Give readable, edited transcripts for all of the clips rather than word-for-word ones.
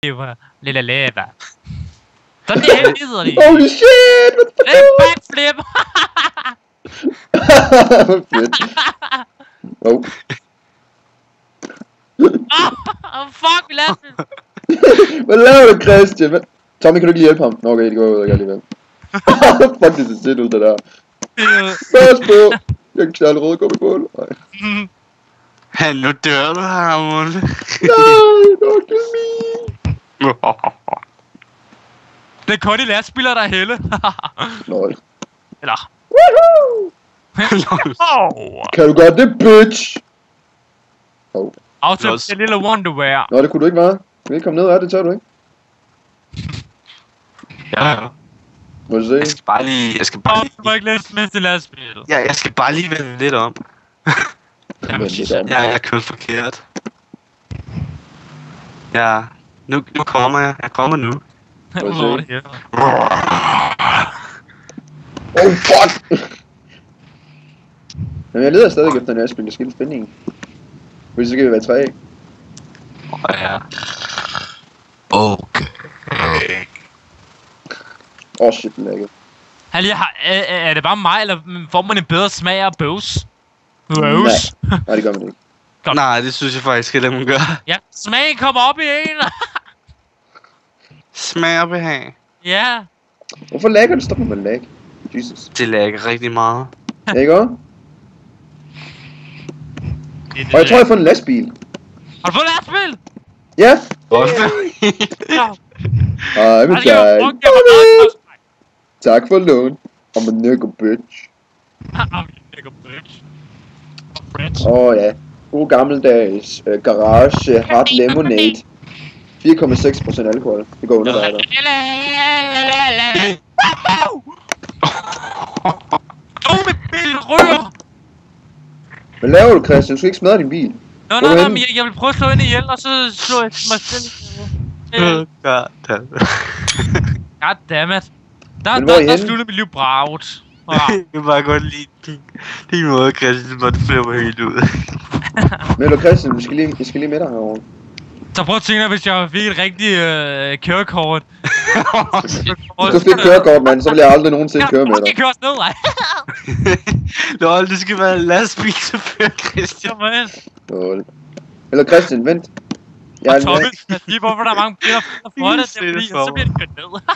Lille leva. Sådan det her videre lige. Holy shit! What the Det er backflip. Fedt. Oh. Fuck, vi lader det. Hvad laver du, Christian? Tommy, kan du ikke lige hjælpe ham? Nå, okay, det går ud alligevel. Fuck, det ser set ud, det der. Pas på! Jeg kan allerede gå i bål. Han, nu dør du, Harmon. Nej, don't kill me. Det er kun de lastbiler, der er helle. Lol. Eller... Woohoo! Kan du gøre det, bitch? Oh. Auto det lille Wonderwear. Nå, det kunne du ikke være. Vi komme ned af det, tør du ikke? Ja. Må du se? Jeg skal bare lige... Du må ikke læse med til lastbil. Ja, jeg skal bare lige vende lidt om. Jeg kørt forkert. Ja, nu kommer jeg. Jeg kommer nu. Oh, fuck! Men jeg leder stadig efter en Aspen, jeg skal finde en. Hvis så kan vi være 3. Ja. Okay. Shit, den lagget. Er det bare mig, eller får man en bedre smag af bøvs? Nej, det gør man ikke. Nej, det synes jeg faktisk ikke, at man gør. Ja, smagen kommer op i en. Smag og behag. Ja. Hvorfor lagger det? Stop med lag. Jesus. Det lagger rigtig meget. Ja, ikke også? Og jeg tror, jeg får en lastbil. Har du fået lastbil? Ja. Ja. Ej, men tak for lån. I'm a nigga bitch. Ja. God gammeldags garage hard lemonade. 4,6% alkohol. Det går under dig der. Mit bil ryger! Hvad laver du, Christian? Du skal ikke smadre din bil. Nå, men jeg vil prøve at slå ind ihjel, og så slå jeg mig selv ihjel. Goddammit. Der slutter mit liv braget. Jeg kan bare godt lide din måde, Christian, hvor det flipper helt ud. Men du, Christian, jeg skal lige med dig herovre. Så prøv at tænke dig, hvis jeg fik et rigtigt kørekort. Du skal ikke kørekort, mand, så vil jeg aldrig nogensinde køre med dig. Jeg kan køre os ned, ej. Lol, det skal være lastbilchauffør, Christian. Lol. Eller Christian, vent. Og Tommy, lige hvorfor der er mange biler for det, det er fordi, så bliver det kørt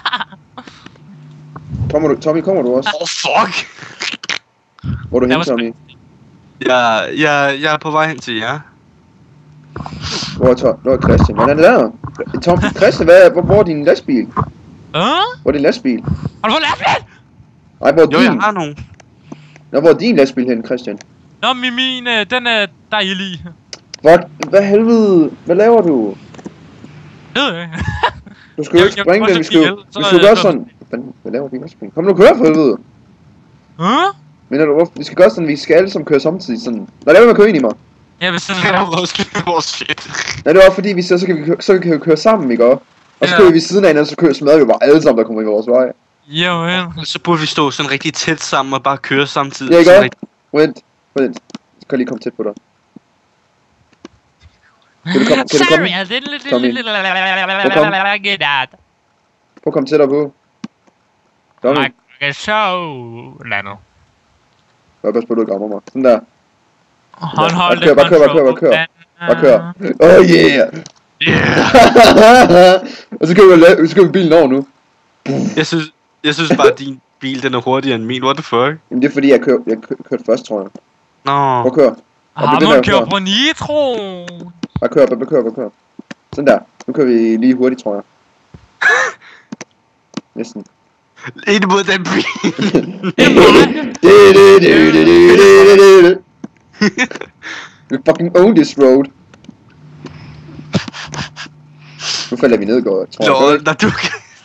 ned. Tommy, kommer du også? Fuck! Hvor er du hen, Tommy? Jeg er på vej hen til jer. Hvor er Christian? Hvordan er det der? Tom, Christian, hvor er din lastbil? Hvor er din lastbil? Har du fået lastbil? Ej, hvor er din? Jo, jeg har nogen. Nå, hvor er din lastbil hen, Christian? Nå, min, den er der er ild i. Hvad helvede? Hvad laver du? Det ved jeg ikke. Du skal jo ikke springe den, vi skal gøre sådan. Hvad laver din lastbil? Kom nu, kør for helvede. Mener du, vi skal gøre sådan, vi skal alle som køre samtidig sådan. Lad være med at køre ind i mig. Ja, hvis sådan vores shit. Nej, det var fordi, vi så kan vi køre sammen, ikke også? Og så kører vi siden af hinanden, så smadrer vi bare alle sammen, der kommer i vores vej. Jo, ja. Så burde vi stå sådan rigtig tæt sammen og bare køre samtidig. Ja, ikke også? Vent. Jeg kan lige komme tæt på dig. Kan du komme? Tommy. Prøv at komme tættere på. Tommy. Landet. Pas på, du ikke rammer mig. Sådan der. Håndhold det. Bare kør. Oh yeah! Og så kører vi bilen over nu. Jeg synes bare, at din bil den er hurtigere end min. What the fuck? Jamen det er fordi, jeg kørte først, tror jeg. Nå. Prøv at køre. Hamon kører på nitro. Bare kør. Sådan der. Nu kører vi lige hurtigt, tror jeg. Næsten. Ind mod den bil. We fucking own this road. Nu falder vi ned, tror jeg. Lol, der du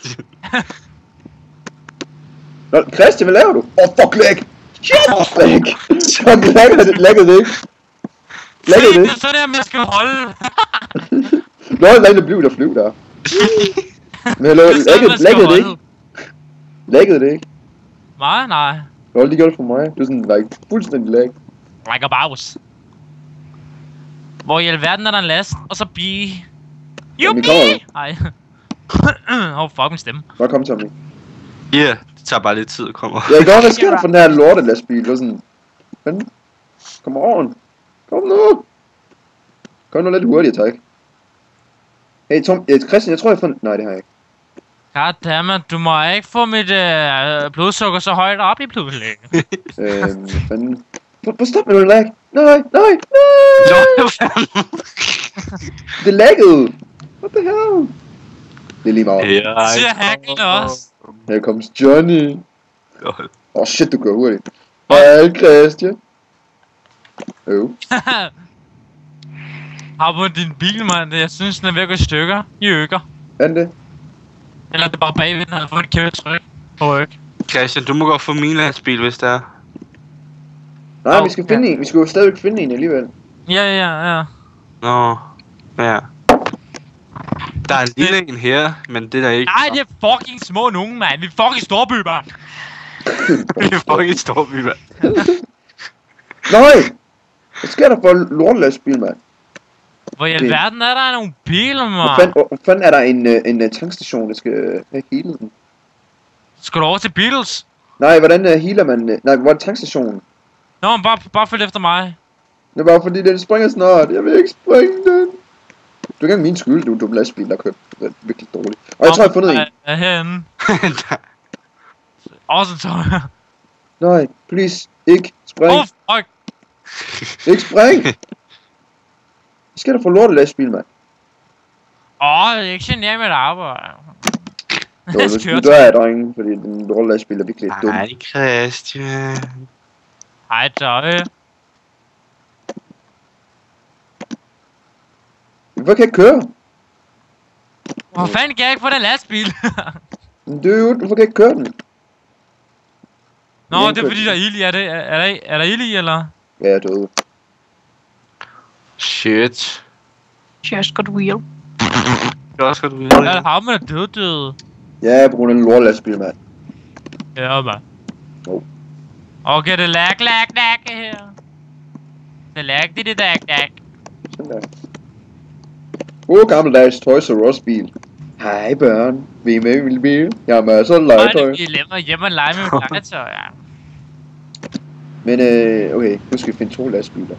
Nå, Christian, hvad laver du? Fuck, lag! Shit, lag! Så laggede det ikke. Laggede det ikke. Det er sådan der, man skal holde. Nå, der flyv der. Men laggede det ikke. Laggede det ikke? Nej. Nå, det gjorde det for mig. Det er sådan, like, fuldstændig lag. Like a mouse. Hvor i alverden er der en last, og så bi. Jubi! Ej. Fuck min stemme. Hvor kom Tommy? Ja, det tager bare lidt tid at komme. Ja, i går, hvad sker der for den her lortelastbil? Det var sådan... Men... Kom over den. Kom nu! Kom nu lidt hurtigt, tak. Hey Tom, Christian, jeg tror jeg har fundet... Nej, det har jeg ikke. Goddammit, du må ikke få mit blodsukker så højt op i pludselig. Fanden... Prøv stop med noget lag. Nej. Det laggede. What the hell? Det er lige meget. Siger hacken også. Her comes Johnny. Shit, du går hurtigt. Hej, Christian. Har på din bil, mand. Jeg synes, den er ved at gå i stykker. I økker. Er det? Eller det er bare bagved, den har fået et kæmpe tryk på ryg. Christian, du må godt få min lastbil, hvis det er. Nej, vi skal finde en. Vi skal jo stadigvæk finde en alligevel. Ja. Nå, ja. Der er en lille en her, men det er der ikke. Nej, det er fucking små nogen, mand. Vi er fucking storby, mand. Vi er fucking storby, mand. Nej! Hvad sker der for lortelastbil, mand? Hvor i alverden er der nogle biler, mand? Hvor fanden er der en tankstation, der skal have healet den? Skal du over til Beatles? Nej, hvordan healer man... Nej, hvor er tankstationen? Nå, men bare følg efter mig. Det er bare fordi, den springer snart. Jeg vil ikke springe den. Du er ikke engang min skyld, du er dum lastbil, der købt. Det er virkelig dårligt. Og jeg tror, jeg har fundet en. Ja, herinde. Også tror jeg. Nej, please. Ikke spring. Fuck. Ikke spring. Hvad sker der for lortelastbil, mand? Ikke generer mit arbejde. Jo, nu dør jeg, drenge, fordi den lortelastbil er virkelig dum. Nej, Christian. Hej, Døje. Hvorfor kan jeg ikke køre? Hvor fanden kan jeg ikke få den lastbil? Dude, hvorfor kan jeg ikke køre den? Nå, det er fordi der er ild i. Er der ild i, eller? Ja, jeg er død. Shit. Just got real. Det er også godt vide. Ja, har man er død. Ja, på grund af den lortelastbil, mand. Ja, mand. Oh. Okay, det lag her. Det lag. Sådan der. Gammeldags Toys R Us bil. Hej børn, vi er med i min bil. Jeg har masser af legetøj. Vi lemmer hjemme og lege med mit legetøj, ja. Men okay, nu skal vi finde 2 lastbiler.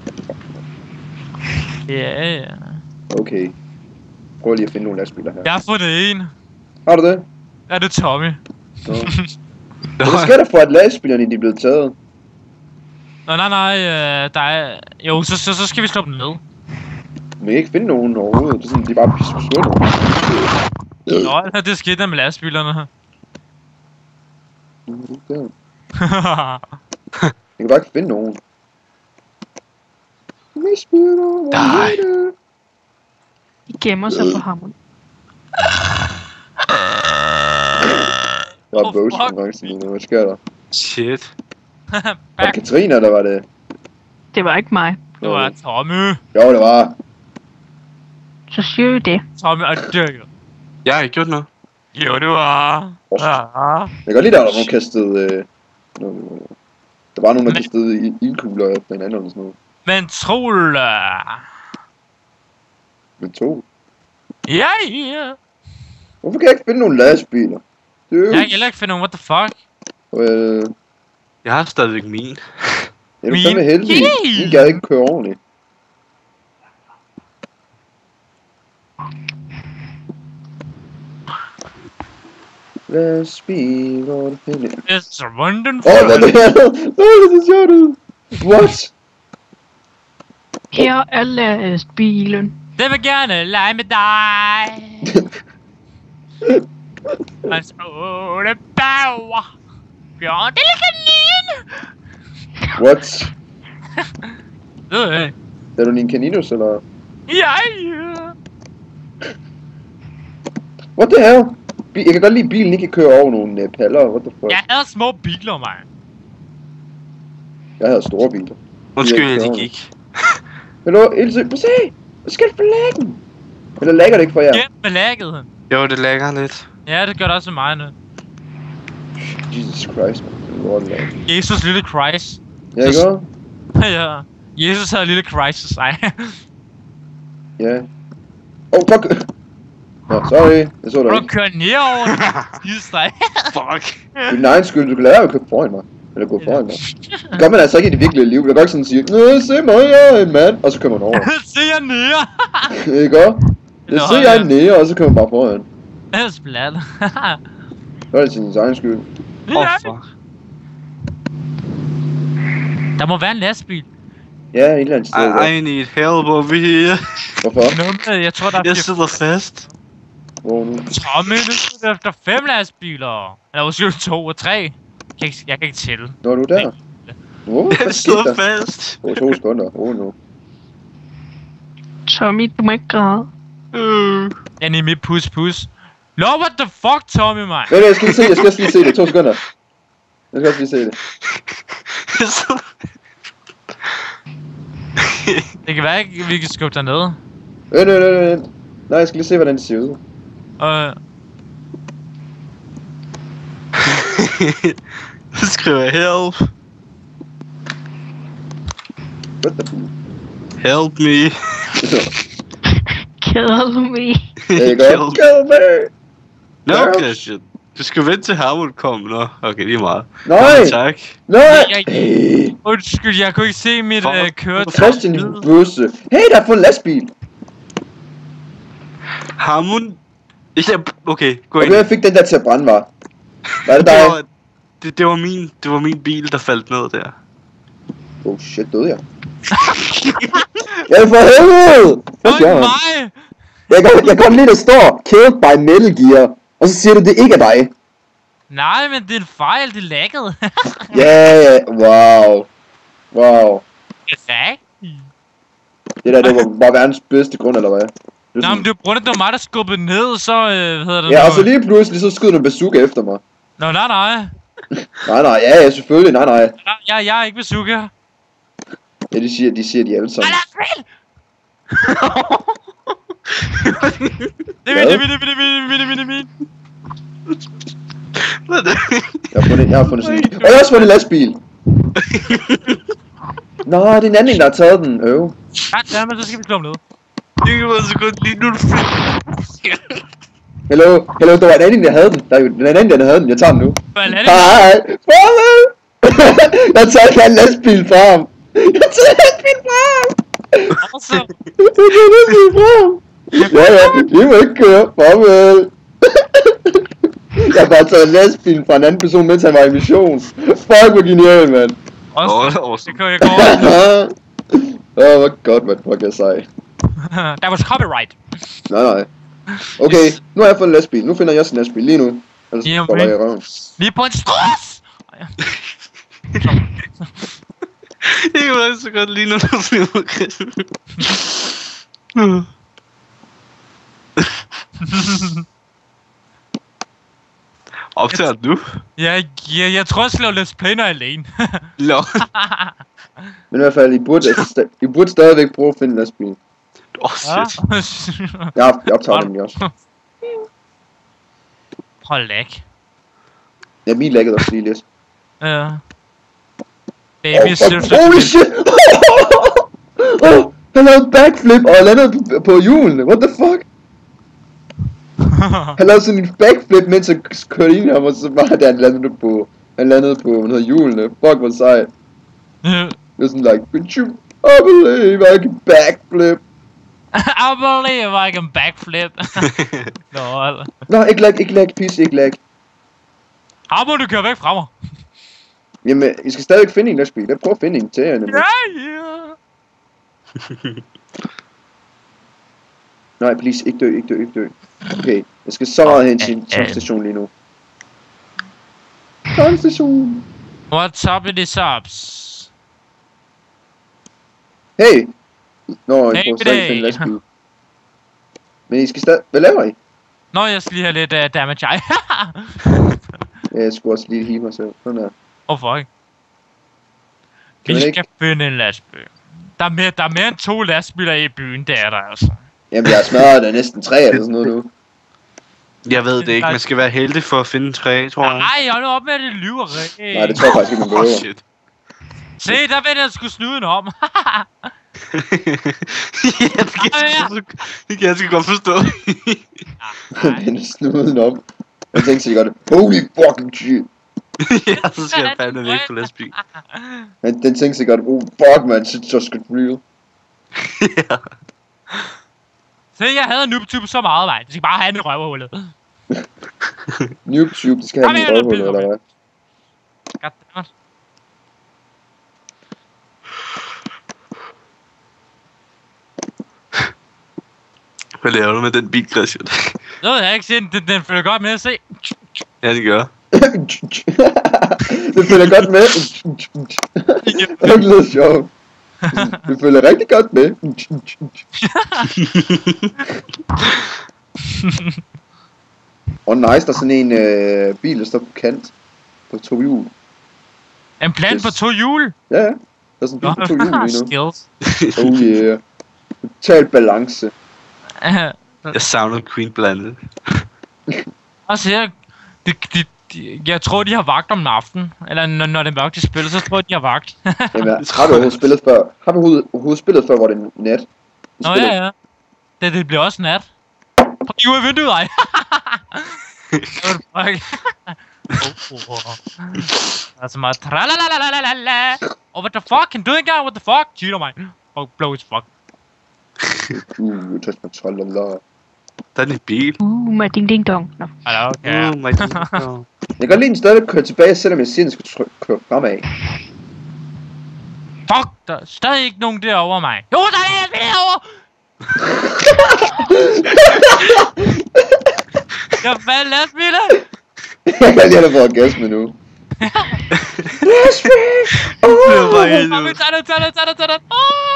Ja. Okay. Prøv lige at finde nogle lastbiler her. Jeg har fundet en. Har du det? Ja, det er Tommy. Hvad sker der for, at lastbilerne de er blevet taget? Nej, der er... Jo, så skal vi slå dem ned. Men jeg kan ikke finde nogen overhovedet. Det er sådan, de er bare forsvundet. Nå, det skete der med lastbilerne her. Jeg kan bare ikke finde nogen. Nej. De gemmer sig for hammeren. Der var Bose konkurrence lige nu. Hvad sker der? Shit. Var det Katrine, eller var det? Det var ikke mig. Det var Tommy. Jo, det var. Så siger vi det. Tommy er død. Jeg har ikke gjort noget. Jo, det var... Ja. Jeg kan godt lide, der var nogen kastet... Der var nogen, der kastede ildkugler efter hinanden eller sådan noget. Men Trolle. Men 2? Ja. Hvorfor kan jeg ikke finde nogen lastbiler? Jeg kan heller ikke finde nogen, what the fuck? Jeg har stadigvæk min. Ja, du er fandme heldig. I gad ikke køre ordentligt. Lastbil, hvor er det henne? It's running Hvad er det her? Det er sjovt ud. What? Her er lastbilen. Det vil gerne lege med dig. Hans åle bauer. Bjørn, det er kanin. What? Det ved jeg ikke. Er du en kaninus, eller? Ja. What the hell? Jeg kan godt lide, at bilen ikke kan køre over nogle paller. What the fuck? Jeg havde små biler, mand. Jeg havde store biler. Undskyld, de gik. Hallo, Ilse, prøv se! Hvad sker der for laggen? Eller lagger det ikke for jer? Gennem med lagget. Jo, det lægger lidt. Ja, det gør det også med mig nu. Jesus Christ, man. Jesus lille Christ. Ja, ikke også? Ja. Jesus havde lille crisis, ej. Ja. Oh, fuck! Nå, sorry. Jeg så dig Du ikke. kører nedover den skidestræk. Fuck. Det er din egen skyld. Du kan lære at købe foran mig. Eller gå foran mig. Det gør man altså ikke i det virkelige liv. Jeg kan ikke sådan sige, nej, se mig, jeg er en mand. Og så kører man over. Se jer nede. Ikke også? Jeg ser jeg er nede, og så kører man bare foran. Det er splat. Så er det sin egen skyld. Fuck. Der må være en lastbil. Ja, et eller andet sted. I need help over here. Hvorfor? Jeg tror, der er Jeg sidder fast. Hvor nu? Tommy, nu er efter 5 lastbiler. Eller måske 2 og 3. Jeg kan ikke tælle. Nå, er du der? Hvad Jeg skete sidder der? fast. 2 sekunder. Nu. Tommy, du må ikke græde. Jeg er mit pus. No, what the fuck, Tommy, mig? Vent, jeg skal lige se det. 2 sekunder. Jeg skal også lige se det. Jeg sidder... Det kan være ikke, vi kan skubbe derned. Vent. Nej, jeg skal lige se, hvordan det ser ud. Så skriver jeg help. What the fuck? Help me. Kill me. Der you go. Kill me! Nå, Ja. Christian. Du skal vente til Harmon kommer. Nå, okay, lige meget. Nej! Tak. Nej! Undskyld, jeg kunne ikke se mit køretøj. Christian, din bøsse. Hey, der er fået en lastbil. Harmon... Okay, gå ind. Okay, jeg fik den der til at brænde, var. Var det dig? Det var min bil, der faldt ned der. Oh shit, døde jeg? Ja, for helvede! Hvad Oj, gør han? mig! Jeg kan lige, der står Killed by Metal Gear. Og så siger du, det ikke er dig. Nej, men det er en fejl, det laggede. Ja, wow. Det er Det der, det var bare verdens bedste grund, eller hvad? Det var Nå, sådan- men det var på grund af, at det var mig, der skubbede ned, så hvad hedder det Ja, nu? og så lige pludselig, så skød du en bazooka efter mig. Nå, nej. Nej, ja, selvfølgelig, nej. Jeg er ikke bazooka. Ja, de siger de alle sammen. Det er min. Hvad er det? Jeg har fundet sådan en. Og jeg har også fundet en lastbil. Nå, det er en anden, der har taget den. Ja, men så skal vi slå ham ned. Det kan være så godt lige nu. Hello, der var en anden, der havde den. Der er jo den anden, der havde den. Jeg tager den nu. Hvad er det? Hej, farvel. Jeg tager ikke en lastbil fra ham. Altså, Ja, I må ikke køre. Farvel. Jeg har bare taget en lastbil fra en anden person, mens han var i mission. Fuck, hvor genial, mand. også, det kan jeg gå over. Hvor godt, man. Fuck, jeg sej. Der var copyright. Nej. Okay, nu har jeg fået en lastbil. Nu finder jeg også en lastbil lige nu. Ellers Jamen. går jeg i røven. Vi er på en strøs! Det kan være så godt lige nu, du flyver, Christian. Optager du? Jeg tror, jeg skal lave Let's Play, når jeg er alene. Lå. Men i hvert fald, I burde stadigvæk prøve at finde en lastbil. Shit. Jeg optager nemlig også. Hold lag. Ja, min laggede også lige lidt. Ja. Baby, Holy shit! Han lavede backflip, og jeg landede på hjulene. What the fuck? Han lavede sådan en backflip, mens jeg kørte ind i ham, og så bare da han landede på hjulene. Fuck, hvor sejt. Det var sådan like, I believe I can backflip. I believe I can backflip. Nå, Nå, ikke lag, pisse, ikke lag. How må du køre væk fra mig? Jamen, I skal stadig finde en lastbil. Jeg prøver at finde en til jer, nemlig. Ja. Nej, please, ikke dø. Okay, jeg skal så meget hen til en tankstation lige nu. Tankstation! What's up in the subs? Hey! Nå, I Hey, prøver stadig at hey. finde en lastbil. Men I skal stadig... Hvad laver I? Nå, jeg skal lige have lidt damage. Ja, jeg skulle også lige heal mig selv. Sådan der. Fuck. Kan Vi man skal finde en lastbil. Der er mere end 2 lastbiler i byen, det er der altså. Jamen, jeg har smadret der næsten 3 eller sådan noget nu. Jeg ved det ikke. Man skal være heldig for at finde 3, tror jeg. Nej, hold nu op med det lyveri. Nej, det tror jeg faktisk ikke, man behøver. Shit. Se, der vender jeg sgu snuden om. Det kan jeg sgu godt forstå. Den er snuden op. Jeg tænkte sikkert, holy fucking shit. Ja, så skal jeg fandme væk på lastbil. Men den tænkte sikkert, oh fuck man, shit just got real. Ja. Se, jeg havde NoobTube så meget, mand. De skal bare have den i røvhullet. NoobTube, det skal have den i røvhullet, eller hvad? Goddammit. Hvad laver du med den bil, Christian? Det ved jeg ikke, siden den følger godt med at se. Ja, det gør. Det følger godt med. Det lyder sjovt. Det følger rigtig godt med. Nice, der er sådan en bil, der står på kant. På 2 hjul. En plan på 2 hjul? Ja, der er sådan en bil på 2 hjul lige nu. Skills. Oh yeah. Total balance. Jeg savner Queen blandet. Altså, jeg tror, de har vagt om aftenen. Eller når det er mørkt, de spiller, så tror jeg, de har vagt. Jamen, har vi overhovedet spillet før? Har vi overhovedet spillet før, hvor det er nat? Nå ja. Det bliver også nat. Prøv lige ud af vinduet, ej. Altså meget tralalalala. Oh, what the fuck? Can do it again? What the fuck? Cheater mig. Oh, blow his fuck. Touch my tralala. Der er en bil. Med ding ding dong. Nå. Hallo, okay. Oh my god. Jeg kan godt lide den stadig køre tilbage, selvom jeg siger, at den skal køre fremad. Fuck, der er stadig ikke nogen derovre mig. Jo, der er en derovre! Jeg faldt lastbiler! Jeg kan lige have fået orgasme nu. Tag det!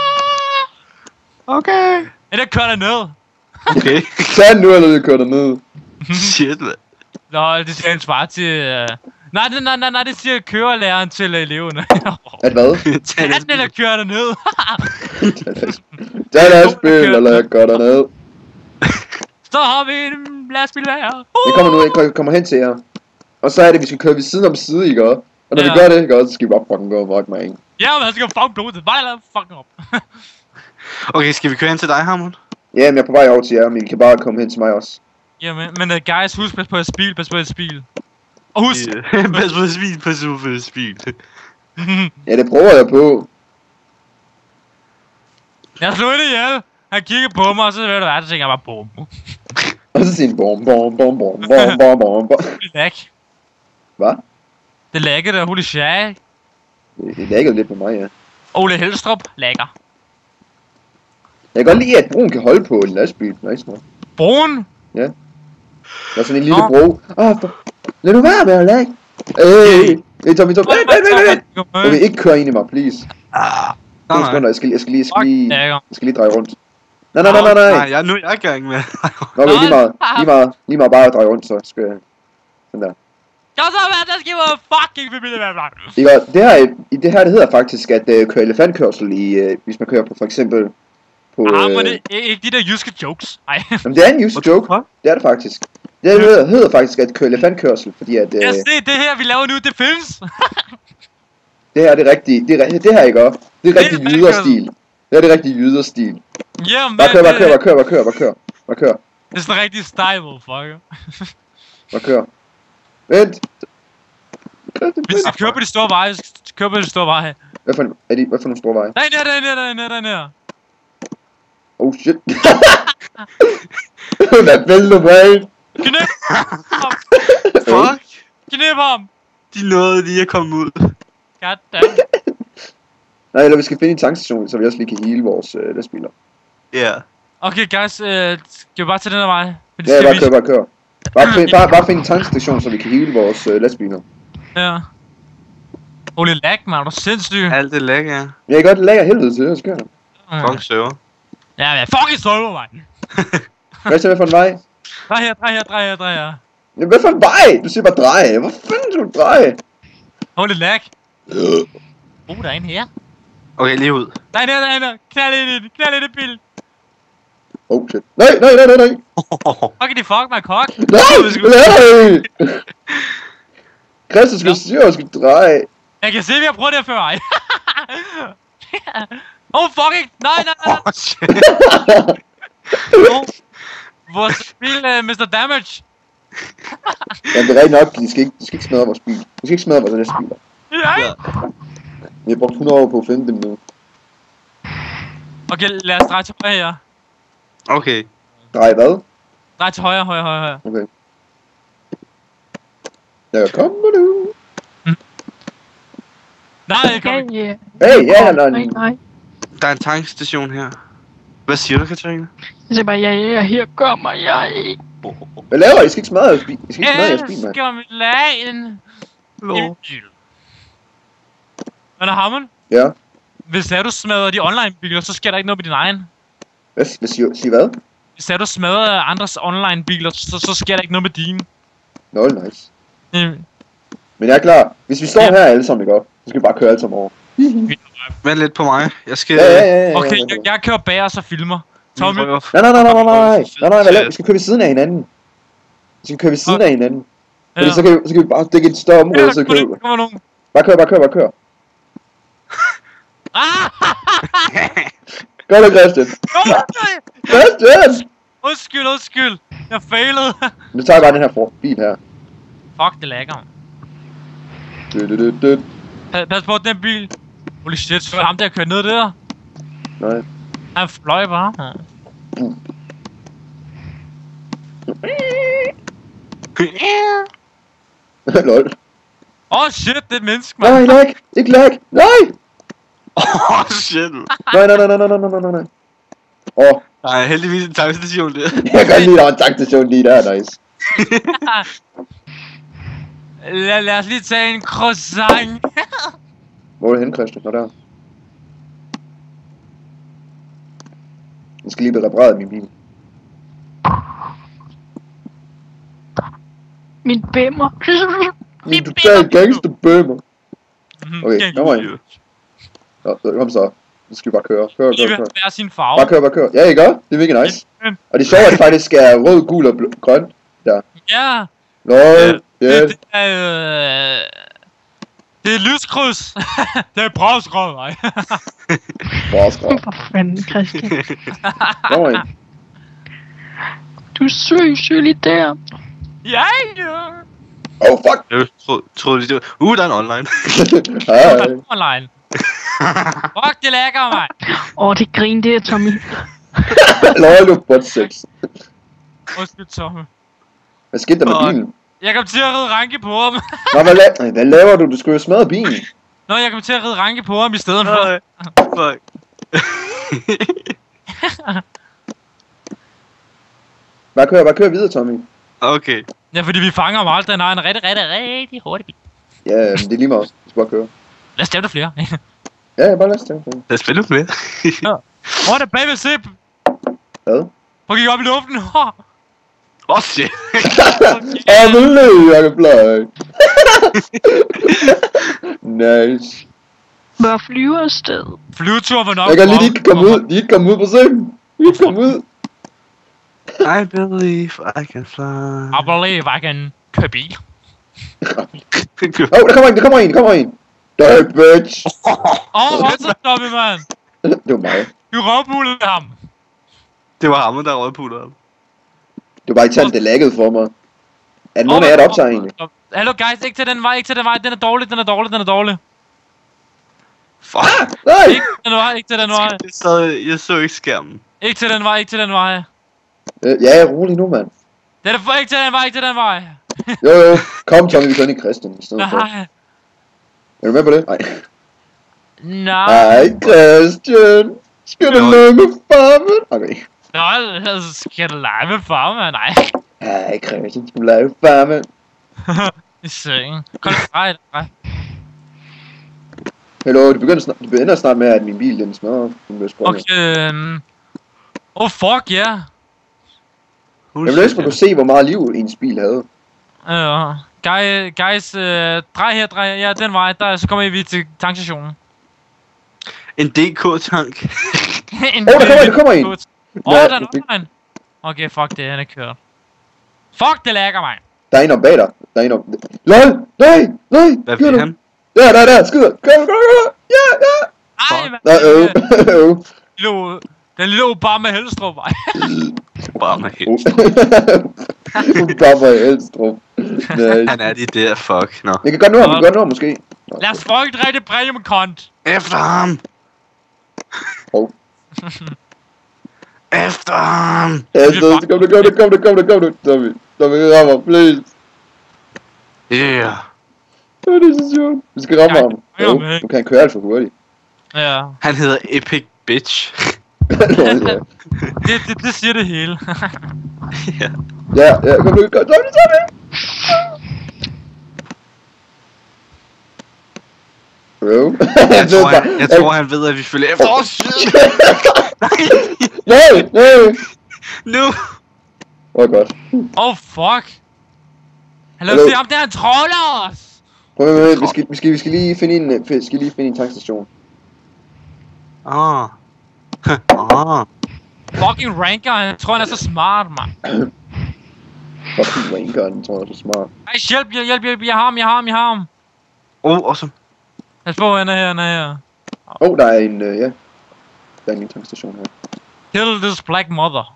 Okay. Ja, det kører der ned. Okay. Tag den nu, eller det kører derned. Shit, mand. Nå, det siger en svar til... Nej, det siger kørelæreren til eleverne. At hvad? Tag den, eller kører der ned. Tag lastbil, eller jeg går derned. Så har vi en lastbil hver. Jeg kommer nu, jeg kommer hen til jer. Og så er det, vi skal køre ved side om side, ikke? Og når vi gør det, ikke? Så skal vi bare fucking gå og rock mig, ikke? Ja, men han skal jo fucking blodet. Bare lad fucking op. Okay, skal vi køre hen til dig, Hamon? Ja, men jeg er på vej over til jer, men I kan bare komme hen til mig også. Jamen, men guys, husk pas på jeres bil, pas på jeres bil. Og husk... Pas på smil, pas på smil. Ja, det prøver jeg på. Jeg slog det ihjel. Han kigger på mig, og så ved du hvad, så tænker jeg bare bum. Og så siger han bom, bom, bom, bom, bom, bom, bom, bom. Det lag. Hvad? Det lagger der, holy shit. Det laggede lidt på mig, ja. Ole Helstrup lagger. Jeg kan godt lide, at broen kan holde på en lastbil. Nice, man. Broen? Ja. Der er sådan en lille bro. Lad nu være med at lagge. Hey, Tommy. Vent. Du vil ikke køre ind i mig, please. 2 sekunder, jeg skal lige dreje rundt. Nej. Nej, nu er jeg i gang med. Okay, lige meget bare at dreje rundt, så skal jeg... Sådan der. Jeg så hvad, der skal være fucking familie med Det her, det hedder faktisk at køre elefantkørsel i, hvis man kører på for eksempel på... men det er ikke de der jyske jokes. Ej. Jamen det er en jysk joke, det er det faktisk. Det hedder faktisk at køre elefantkørsel, fordi at... Jeg ser det her, vi laver nu, det findes. Det her, det er rigtigt, det her ikke også. Det er rigtig jyderstil. Det er det rigtige jyderstil. Jamen, bare kør. Det er sådan en rigtig style, motherfucker. Bare kør. Vent. Vi skal køre på de store veje, Hvad for nogle store veje? Der. Oh shit. Hvad vælter mig? Knip ham. Fuck. Knip ham. De nåede lige at komme ud. Goddammit. Nej, eller vi skal finde en tankstation, så vi også lige kan heale vores lastbiler. Ja. Okay, guys, skal vi bare tage den her vej? Ja, bare kør. Bare find en tankstation, så vi kan heale vores lastbiler. Ja. Holy lag, man, er du sindssyg? Alt det lag, ja. Jeg kan godt lægge helvede til, det skal jeg. Fuck server. Ja, men fucking server, man. Hvad for en vej? Drej her. Ja, hvad for en vej? Du siger bare dreje. Hvor fanden skal du dreje? Holy lag. Der er en her. Okay, lige ud. Der er en. Knald ind i bilen. Oh shit. Nej. Fuck my cock. Nej! Christian skal styre og skal dreje. Jeg kan se, vi har prøvet det før, ej. Oh fucking! Nej! Åh, shit. Vores bil, Mr. Damage! Jamen, det er rigtig nok, de skal ikke smadre vores bil. De skal ikke smadre vores næste biler. Ja! Vi har brugt 100 år på at finde dem nu. Okay, lad os dreje til højre her. Okay. Drej hvad? Drej til højre. Okay. Jeg kommer nu. Nej, jeg kommer ikke. Hey, ja, Nej. Der er en tankstation her. Hvad siger du, Katarina? Jeg siger bare, ja, her kommer jeg. hvad laver I? I skal ikke smadre jeres bil. I skal ikke smadre jeres bil, mand. Elsker mit lagen. Bil. Men Hammond, Ja. hvis du smadrer de online biler, så sker der ikke noget med din egen. Hvad siger hvad? Hvis du smadrer andres online biler, så sker der ikke noget med dine. Nå, nice. Mm. Men jeg er klar. Hvis vi står her alle sammen, ikke? Så skal vi bare køre alle sammen over. Vent lidt på mig. Jeg skal... Ja. Okay, jeg kører bag os og filmer. Tommy. Nej, hvad laver vi? skal køre ved siden af hinanden. Vi skal køre ved siden af hinanden. Fordi så kan vi bare dække et større område, så kører vi. Bare kør. Gør det, Christian. Christian! Undskyld. Jeg failede. Nu tager jeg bare den her bil her. Fuck, det lagger. Pas på den bil. Holy shit, så ham der kører ned der. Nej. Han fløj bare. Lol. Shit, det er et menneske, mand. Nej, ikke lag. Nej! Åh, shit. Nej. Nej, heldigvis en tankstation der. Jeg kan godt lide, der var en tankstation lige der, nice. Lad os lige tage en croissant. Hvor er det henne, Christian? Nå der. Jeg skal lige blive repareret min bil. Min bimmer. Min total gangsterbømmer. Okay, kom så. Nu skal vi bare køre. Kør. De vil have hver sin farve. Bare kør. Ja, ikke? Det er mega nice. Og det sjove er, at det faktisk er rød, gul og grøn. Der. Ja. Lol. Det er lyskryds. Det er brasgrød, nej. Brasgrød. For fanden, Christian. Kom ind. Du er solidær. Ja. Oh, fuck. Jeg troede lige, det var... der er en online. Hej. Online. Fuck, det lækker mig. Det grin der, Tommy. Lol, du bot 6. Undskyld, Tommy. Hvad skete der med bilen? Jeg kom til at ride ranke på ham. Nå, hvad laver du? Du skulle jo smadre bilen. Nå, jeg kom til at ride ranke på ham i stedet for. Fuck. Bare kør videre, Tommy. Okay. Ja, fordi vi fanger ham aldrig. Nej, en rigtig hurtig bil. Ja, men det er lige meget. Vi skal bare køre. Lad os stemme der flere. Ja, bare lad os stemme. Lad os spille med. Hvor er det bagved Sip? Hvad? Prøv at kigge op i luften. Shit. Jeg kan fly. Nice. Bare flyver afsted. Flyvetur var nok. Jeg kan lige ikke komme ud. De ikke komme ud på scenen. De ikke komme ud. I believe I can fly. I believe I can køre bil. Der kommer en. Dirt bitch. Hvad så, Tommy, mand? Det var mig. Du røvpullede ham. Det var ham, der rødputtede ham. Det var bare ikke sådan, det laggede for mig. Er der nogen af jer, der optager egentlig? Hallo guys, ikke til den vej. Den er dårlig. Fuck. Nej! Ikke til den vej. Jeg så ikke skærmen. Ikke til den vej. Ja, rolig nu, mand. Det er ikke til den vej. Jo. Kom, Tommy, vi kører ind i Christian i stedet for. Nej. Er du med på det? Nej. Nej. Hej, Christian. Skal du lege med farmen? Okay. Nå, skal du lege med farmen? Nej. Hej, Christian. Skal du lege med farmen? I sengen. Kom drej. Hallo, det begynder snart med, at min bil, den smadrer. Okay, fuck, ja. Jeg vil ønske, at kunne se, hvor meget liv ens bil havde. Ja. Guys, drej her. Ja, den vej. Så kommer vi til tankstationen. En DK-tank. Der kommer en. Der er en. Okay, fuck det, han er kørt. Fuck, det lagger mig. Der er en om bag dig. LOL! Nej! Hvad vil han? Der! Skyder! Kom! Ja! Ej, mand. Den lille Obama Helstrup. Obama Helstrup. Obama Helstrup. Nice. Han er de der, fuck. Nå. Jeg kan godt nå ham, vi kan godt nå ham måske. Lad os få et rigtig premium kont. Efter ham! Hov. Efter ham! Kom nu. Tommy, rammer, please. Yeah. Det er så sjovt. Vi skal ramme ham. Du kan køre alt for hurtigt. Ja. Han hedder Epic Bitch. Det siger det hele. Ja. Ja, kom nu, Tommy. Bro. Jeg tror han ved at vi følger efter. Åh shit! Nej! Nu! Godt. Fuck. Hallo, se ham der, han troller os. Prøv, vi skal lige finde en tankstation. Fucking ranker, jeg tror han er så smart, man. Fucking ranker, jeg tror han er så smart. Ej, hjælp, jeg har ham. Awesome. Pas på, han er her. Der er en, ja. Der er en tankstation her. Kill this black mother.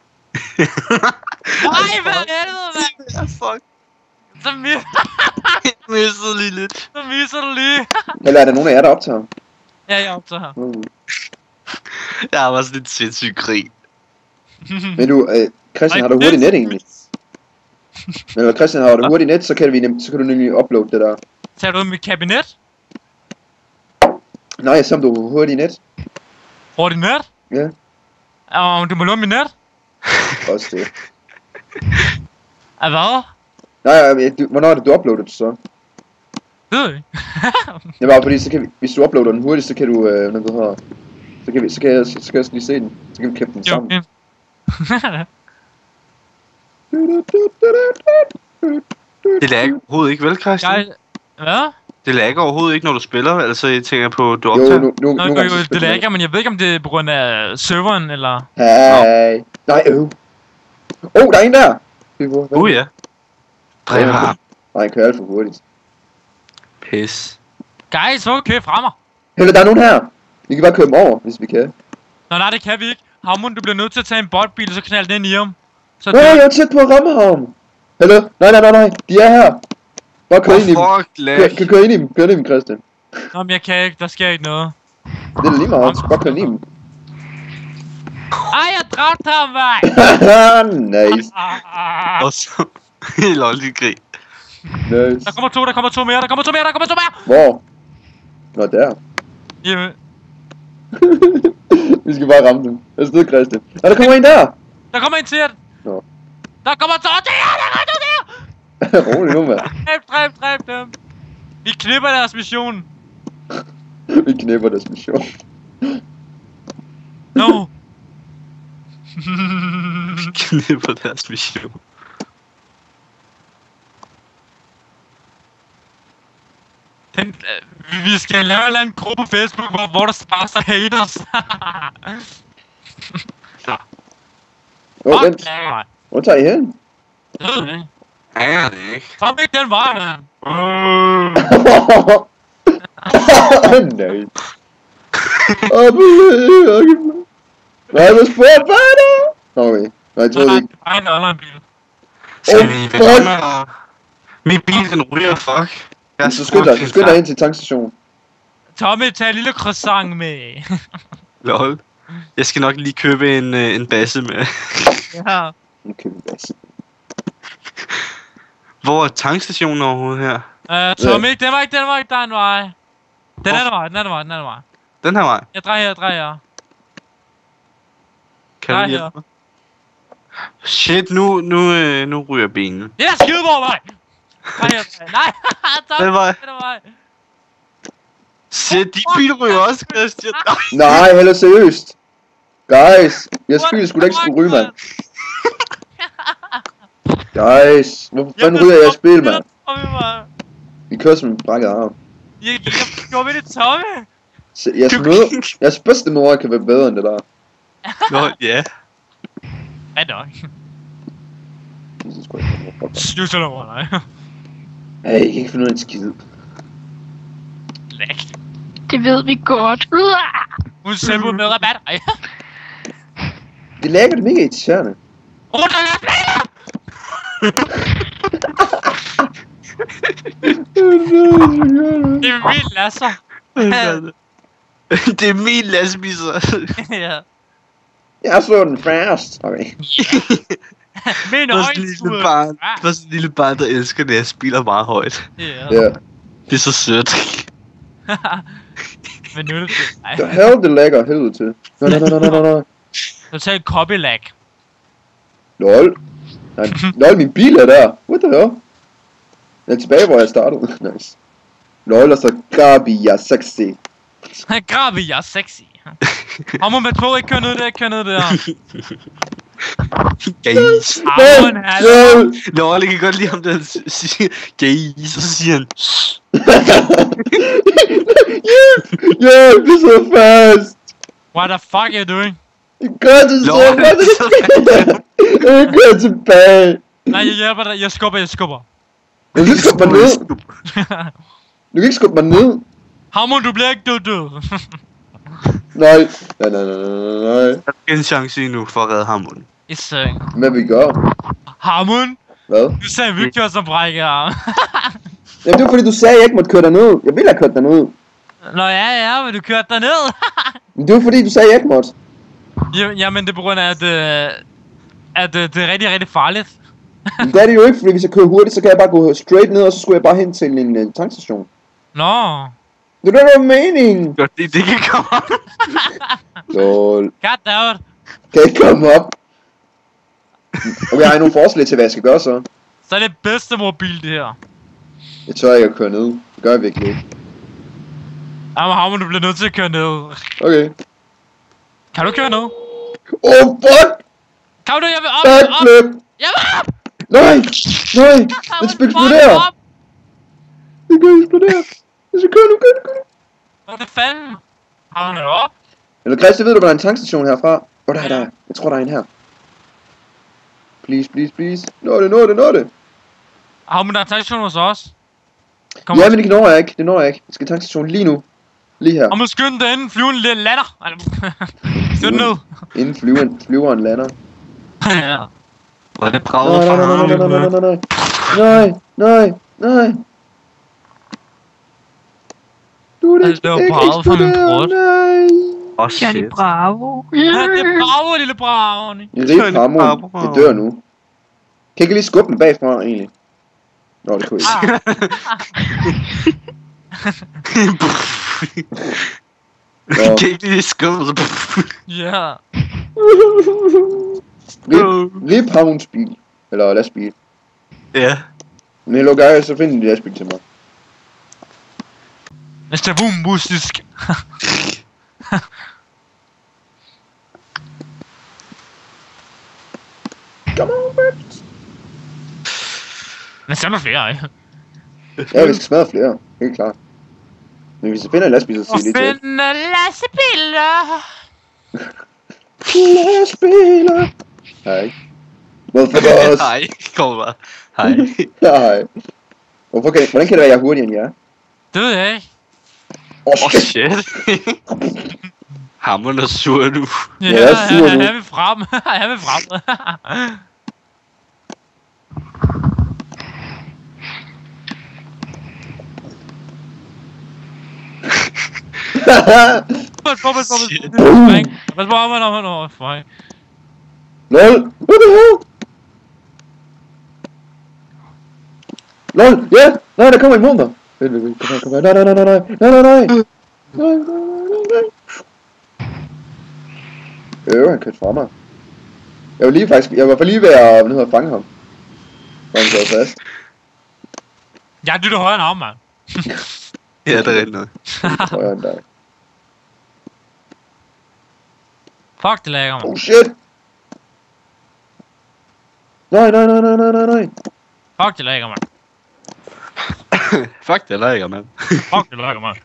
Ej, hvad helvede, mand. Ja, fuck. Så missede lige lidt. Så misser du lige. Eller er der nogen af jer, der optager? Ja, jeg optager her. Jeg har også lidt sindssygt krig. Men du, Christian, har du hurtigt net egentlig? Men Christian, har du hurtigt net, så kan du nemlig uploade det der. Tager du mit kabinet? Nej, som du hurtigt net. Hurtigt net? Ja. Du må låne mit net? Også det. Hvad? Nej, hvornår er det, du uploader det så? Det ved jeg ikke. Det var fordi, så kan vi, hvis du uploader den hurtigt, så kan du, når du har... Så kan jeg lige se den. Så kan vi klippe den sammen. Det lagger overhovedet ikke, vel, Christian? Hvad? Det lagger overhovedet ikke, når du spiller, altså jeg tænker på, du optager. Jo, det lagger, men jeg ved ikke, om det er på grund af serveren, eller... Hey. Nej, der er en der! Ja. Dræber ham. Nej, han kører alt for hurtigt. Pis. Guys, hvor kører fra mig? Helle, der er nogen her! Vi kan bare køre dem over, hvis vi kan. Nej, det kan vi ikke. Hamon, du bliver nødt til at tage en botbil, og så knalde den ind i ham. Jeg er tæt på at ramme ham! Helle, nej, de er her! Bare kør ind i dem. Kør ind i dem, Christian. Nå, men jeg kan ikke, der sker ikke noget. Det er lige meget, bare kør ind i dem. Ej, jeg dræbte ham, mand! Nice. Og så... Helt ordentligt krig. Nice. Der kommer to mere. Hvor? Nå, der. Jamen. Vi skal bare ramme dem. Afsted, Christian. Nå, der kommer en der! Der kommer en til. Nå. Der kommer to til. Rolig nu, mand. Dræb dem. Vi knipper deres mission. Vi knipper deres mission. No. Vi knipper deres mission. Vi skal lave en eller anden gruppe på Facebook, hvor der bare så haters. Vent. Hvor tager I hen? Det ved jeg ikke. Ja, det er ikke. Kom ikke den vej, mand. Nej. Nej, hvad spurgte bare det? Okay. Nej, jeg troede ikke. Ej, en online bil. Min bil, den ryger, fuck. Så skynd dig ind til tankstationen. Tommy, tag en lille croissant med. Lol. Jeg skal nok lige købe en basse med. Ja. Okay, basse. Hvor er tankstationen overhovedet her? Tommy, den var ikke, der er en vej. Den anden vej. Den her vej? Jeg drejer. Kan du hjælpe mig? Shit, nu ryger benen. Det er Skideborg-vej! Nej, Tommy, den vej. Shit, din bil ryger også, Christian. Nej, heller seriøst. Guys, jeg spiller sgu da ikke skulle ryge, mand. Guys, hvorfor fanden ryger jeg spil, mand? Vi kører som en brækket arm. Jeg går med det, Tommy. Jeres bedste mor kan være bedre end det der. Nå, ja. Ja, nok. Slut over, nej. Hey, jeg kan ikke finde ud af en skid. Læk. Det ved vi godt. Hun selv med rabat. Ej. Det lægger det mega irriterende. Der er flere! Det er vildt, Lasse. Det er min lastbiser. Ja. Jeg så den først. Okay. Min Det var sådan en lille barn. Det var sådan en lille barn, der elsker det. Jeg spiller meget højt. Ja. Ja. Det er så sødt. Men nu er det det. Ej. The hell, det lægger helvede til. Nej. Total copy lag. Lol. Nej, lol, min bil er der. What the hell? Jeg er tilbage, hvor jeg startede. Nice. Lol, og så Gabi, jeg er sexy. Gravi, jeg er sexy. Hamon, man tror ikke køre ned der, køre ned der. Gays. Hamon, hallo. Nå, jeg kan godt lide ham, der siger gays, og så siger han Yeah, det er så fast. What the fuck are you doing? Gør det så fast. Jeg gør tilbage. Nej, jeg hjælper dig. Jeg skubber. Du kan ikke skubbe mig ned. Du kan ikke skubbe mig ned. Hamon, du bliver ikke død. Nej. der er en chance endnu for at redde Hamon. I seng. Hvad vi gør? Hamon, Hvad? du sagde, vi kører som brækker arm. Jamen det var fordi du sagde, at jeg ikke måtte køre derned. Jeg ville have kørt derned. Nå ja, men du kørte derned. Men det var fordi du sagde, at jeg ikke måtte. Jamen, det er på grund af, at det er rigtig, rigtig farligt. Men det er det jo ikke, fordi hvis jeg kører hurtigt, så kan jeg bare gå straight ned, og så skulle jeg bare hen til en tankstation. Nå. Det er der meningen. Godt, det kan komme op. Lol. Goddammit. Kan jeg ikke komme op? Okay, har I nogle forslag til, hvad jeg skal gøre så? Så er det bedste mobil, det her. Jeg tør ikke at køre ned. Det gør jeg virkelig ikke. Jamen, Hamon, du bliver nødt til at køre ned. Okay. Kan du køre ned? Oh fuck! Kan du, jeg vil op, Backflip! Jeg vil op! Nej! Nej! Den skal eksplodere! Det kan eksplodere! Jeg skal køre nu. Hvad det fanden? Hamon, er du op? Eller Christian, ved du, hvor der er en tankstation herfra? Der er der. Jeg tror, der er en her. Please. Nå det. Hamon, der er en tankstation hos os. Ja, men det når jeg ikke. Jeg skal i tankstationen lige nu. Lige her. Hamon, skynd dig inden flyven lander. Skynd ned. Inden flyveren lander. Ja. Hvor er det braget for ham? Nej. Du er Det var braget for min bror. Åh, Johnny shit. Bravo. Ja, det er bravo, lille bravo. En rip Hamon. Det dør nu. Kan jeg ikke lige skubbe den bagfra, egentlig? Nå, det kunne jeg ikke. Kan ikke lige skubbe, så... Ja. Rip Hamons bil. Eller lastbil. Ja. Men hello guys, så find en lastbil til mig. Mr. Bombustisk. Come on, bitch. Men så er der flere, ikke? Ja, vi skal smadre flere. Helt klart. Men hvis jeg finder en lastbil, så siger jeg lige til. Finde lastbiler. Lastbiler. Hej. Hvorfor også? Hej, kom bare. Hej. Hej. Hvordan kan det være, jeg er hurtigere end jer? Det ved jeg ikke. Åh, shit. Hamon er sur nu. Ja, jeg er sur nu. han vil frem. Han vil frem. Pas på. Pas på, han. Fuck. LOL. What the hell? LOL. Ja. Nej, der kommer imod mig. Kom her. Nej. Han kørte fra mig. Jeg var lige ved at fange ham. Og han sad fast. Jeg dytter højere end ham, mand. Ja, det er rigtig noget. Højere end dig. Fuck, det lægger, mand. Oh shit! Nej. Fuck, det lægger, mand. Fuck, det er lækker, mand. Fuck, det lægger, mand.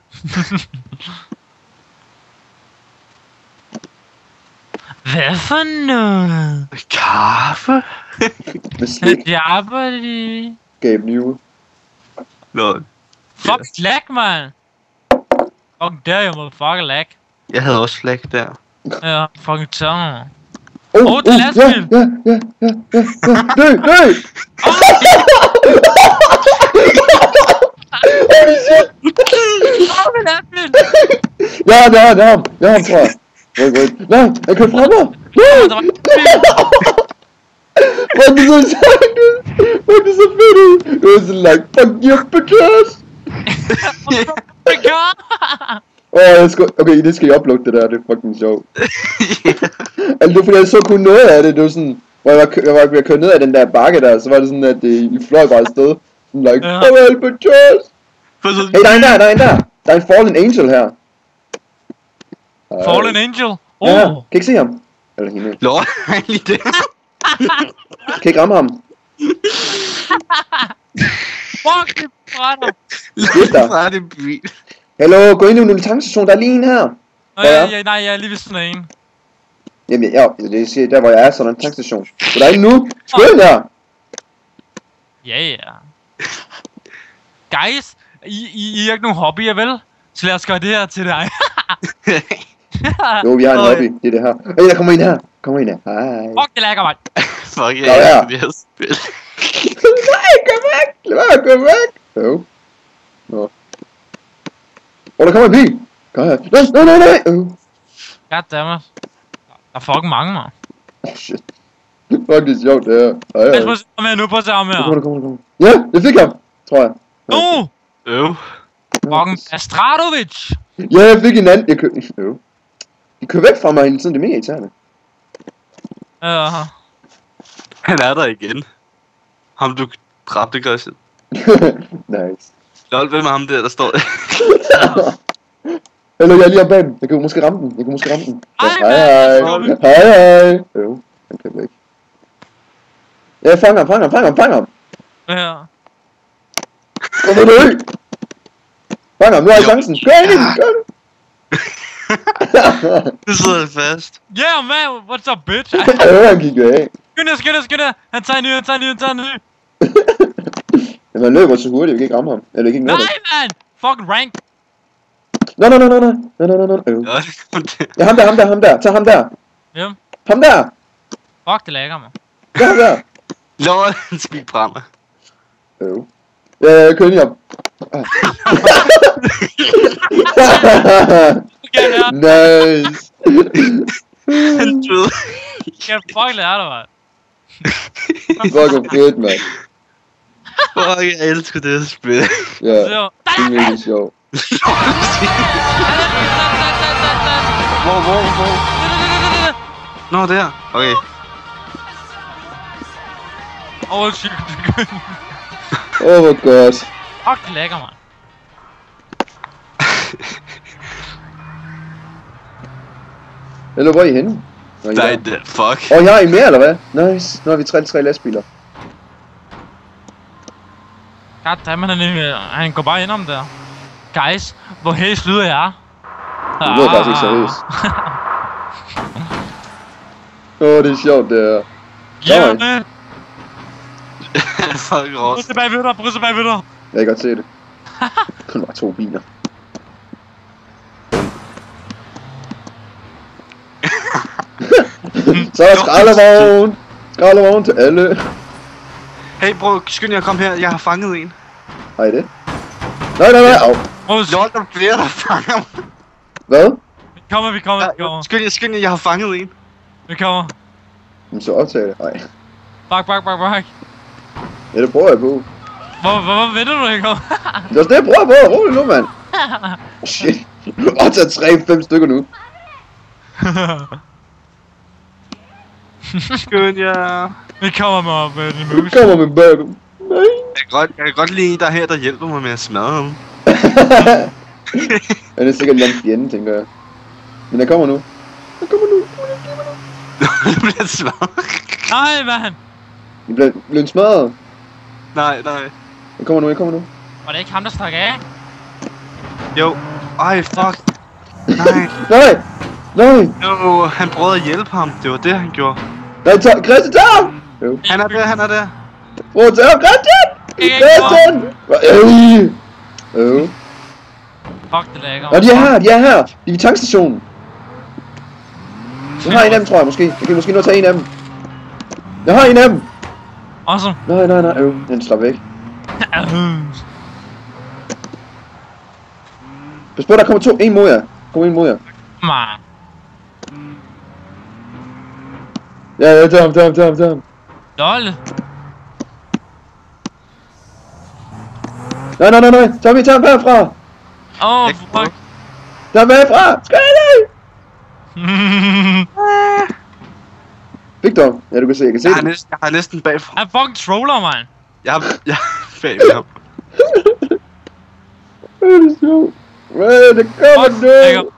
Hvad for noget? Kaffe? Med slik. Jabberly. Gabe New. Nå. Fuck, lag, mand. Fucking der, jeg må fucking lag. Jeg havde også flag der. Ja, fucking tørre. Oh, det er lastbil. Ja. Dø! Holy shit! Ja, det er ham, tror jeg. Wait. Nej, han kørte fra mig! Nej! Hvor er det så sagt ud? Hvor er det så fedt ud? Det var sådan like, fuck you, bitches! Okay, det skal I uploade det der, det er fucking sjovt. Altså, det var fordi jeg så kun noget af det, det var sådan, hvor jeg var ved at køre ned af den der bakke der, så var det sådan, at I fløj bare afsted. Sådan like, farvel, bitches! Hey, der er en der! Der er en fallen angel her. Fallen angel? Ja, kan I ikke se ham? Eller hende? Lord, lige det. Kan I ikke ramme ham? Fuck, det brænder! Bare det bil. Hallo, gå ind i en tankstation, der er lige en her. Nej, jeg er lige ved sådan en. Jamen, ja, det siger der hvor jeg er, så er der en tankstation. Så der er en nu. Skød der! Ja. Guys, I er ikke nogen hobbyer, vel? Så lad os gøre det her til dig. Jo, vi har en hobby, det er det her. Hey, der kommer en her. Hej. Fuck, det lækker, mand. Fuck, jeg elsker det her spil. Nej, gå væk! Jo. Nå. Der kommer en bil! Kom her. Nej! Goddammit. Der er fucking mange, man. Shit. Fuck, det er sjovt, det her. Lad os prøve at se ham her nu, Kom. Ja, det fik jeg, tror jeg. Fucking Astradovic! Ja, jeg fik en anden. De kører væk fra mig hele tiden, det er mega irriterende. Han er der igen. Ham du dræbte, Christian. Nice. Lol, hvem er ham der står? Hallo, jeg er lige oppe bag dem. Jeg kan måske ramme den. Hej. Hej. Jo, han kan væk. Ja, fang ham. Ja. Kom nu. Fang ham, nu har jeg chancen. Gør det. Du sidder fast. Yeah, man, what's up, bitch? Han gik af. Skynd jer. Han tager en ny. Jamen, han løber så hurtigt, vi kan ikke ramme ham. Eller ikke noget. Nej, man! Fucking rank! No. Ja, ham der. Tag ham der. Ja. Ham der. Fuck, det lækker, man. Ja, ham der. Lol, han skal brænde. Ja, kør lige op. Nice. Han døde. Ja, fuck, lærer dig, man. Fuck, fedt, man. Fuck, jeg elsker det her spil. Ja, det er virkelig sjovt. Hvor? Nå, der. Okay. Shit. Hvor godt. Fuck, det lækker, man. Eller hvor er I henne? Nej, fuck. Jeg er I mere, eller hvad? Nice. Nu har vi 3 lastbiler. Goddammit, han går bare ind om der. Guys, hvor hæs lyder jeg? Det lyder faktisk ikke seriøst. Det er sjovt, det her. Ja, man. Fuck, Ross. Bryd sig bagved dig. Jeg kan godt se det. Kun bare 2 biler. Så er der skraldevogn til alle. Hey bro, skynd jer at komme her, jeg har fanget en. Har I det? Nej, au. Lol, der er flere, der fanger mig. Hvad? Vi kommer. Skynd jer, jeg har fanget en. Vi kommer. Men så optager det. Nej. Bak. Ja, det prøver jeg på. Hvor venter du, ikke? Det er også det, jeg prøver på. Rolig nu, mand. Shit. Optager 3-5 stykker nu. Skynd jer. Vi kommer med den mus. Vi kommer med baby. Nej. Jeg kan godt lide der her, der hjælper mig med at smadre ham. Han er sikkert en fjende, tænker jeg. Men jeg kommer nu. Du bliver smadret. Nej, mand. I bliver smadret. Nej. Jeg kommer nu. Var det ikke ham, der stak af? Jo. Ej, fuck. Nej. Nej. Han prøvede at hjælpe ham. Det var det, han gjorde. Nej, Christian, tag ham! Han er der. Prøv at tage ham, Christian! Christian! Fuck, det lækker. Nå, de er her, de er her! De er ved tankstationen. Jeg har en af dem, tror jeg måske. Jeg kan måske nå at tage en af dem. Jeg har en af dem! Awesome. Nej, den slår væk. Pas på, der kommer en mod jer. Kommer en mod jer. Man. Ja, tag ham. Lol. Nej. Tag ham herfra. Åh, fuck. Tag ham herfra. Skal jeg Victor, ja, du kan se, jeg kan se det. Jeg har næsten bagfra. Han fucking troller, man. Jeg er bag ved ham. Hvad er det sjovt? Det kommer nu.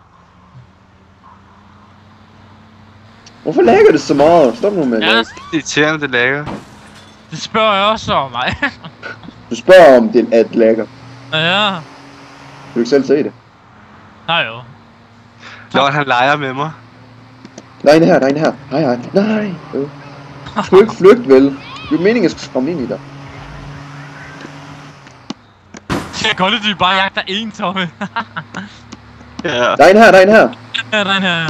Hvorfor lagger det så meget? Stop nu med det. Ja. Det er irriterende, det lægger. Det spørger jeg også om, mig. Du spørger om det er lækker. Ja. Du kan ikke selv se det. Nej jo. Når han leger med mig. Der er en her. Hej. Nej. Du skal ikke flygte, vel? Det er meningen, at jeg skal komme ind i dig. Jeg kan godt lide, at vi bare jagter en, Tommy. Ja. Der er en her. Ja, der er en her, ja.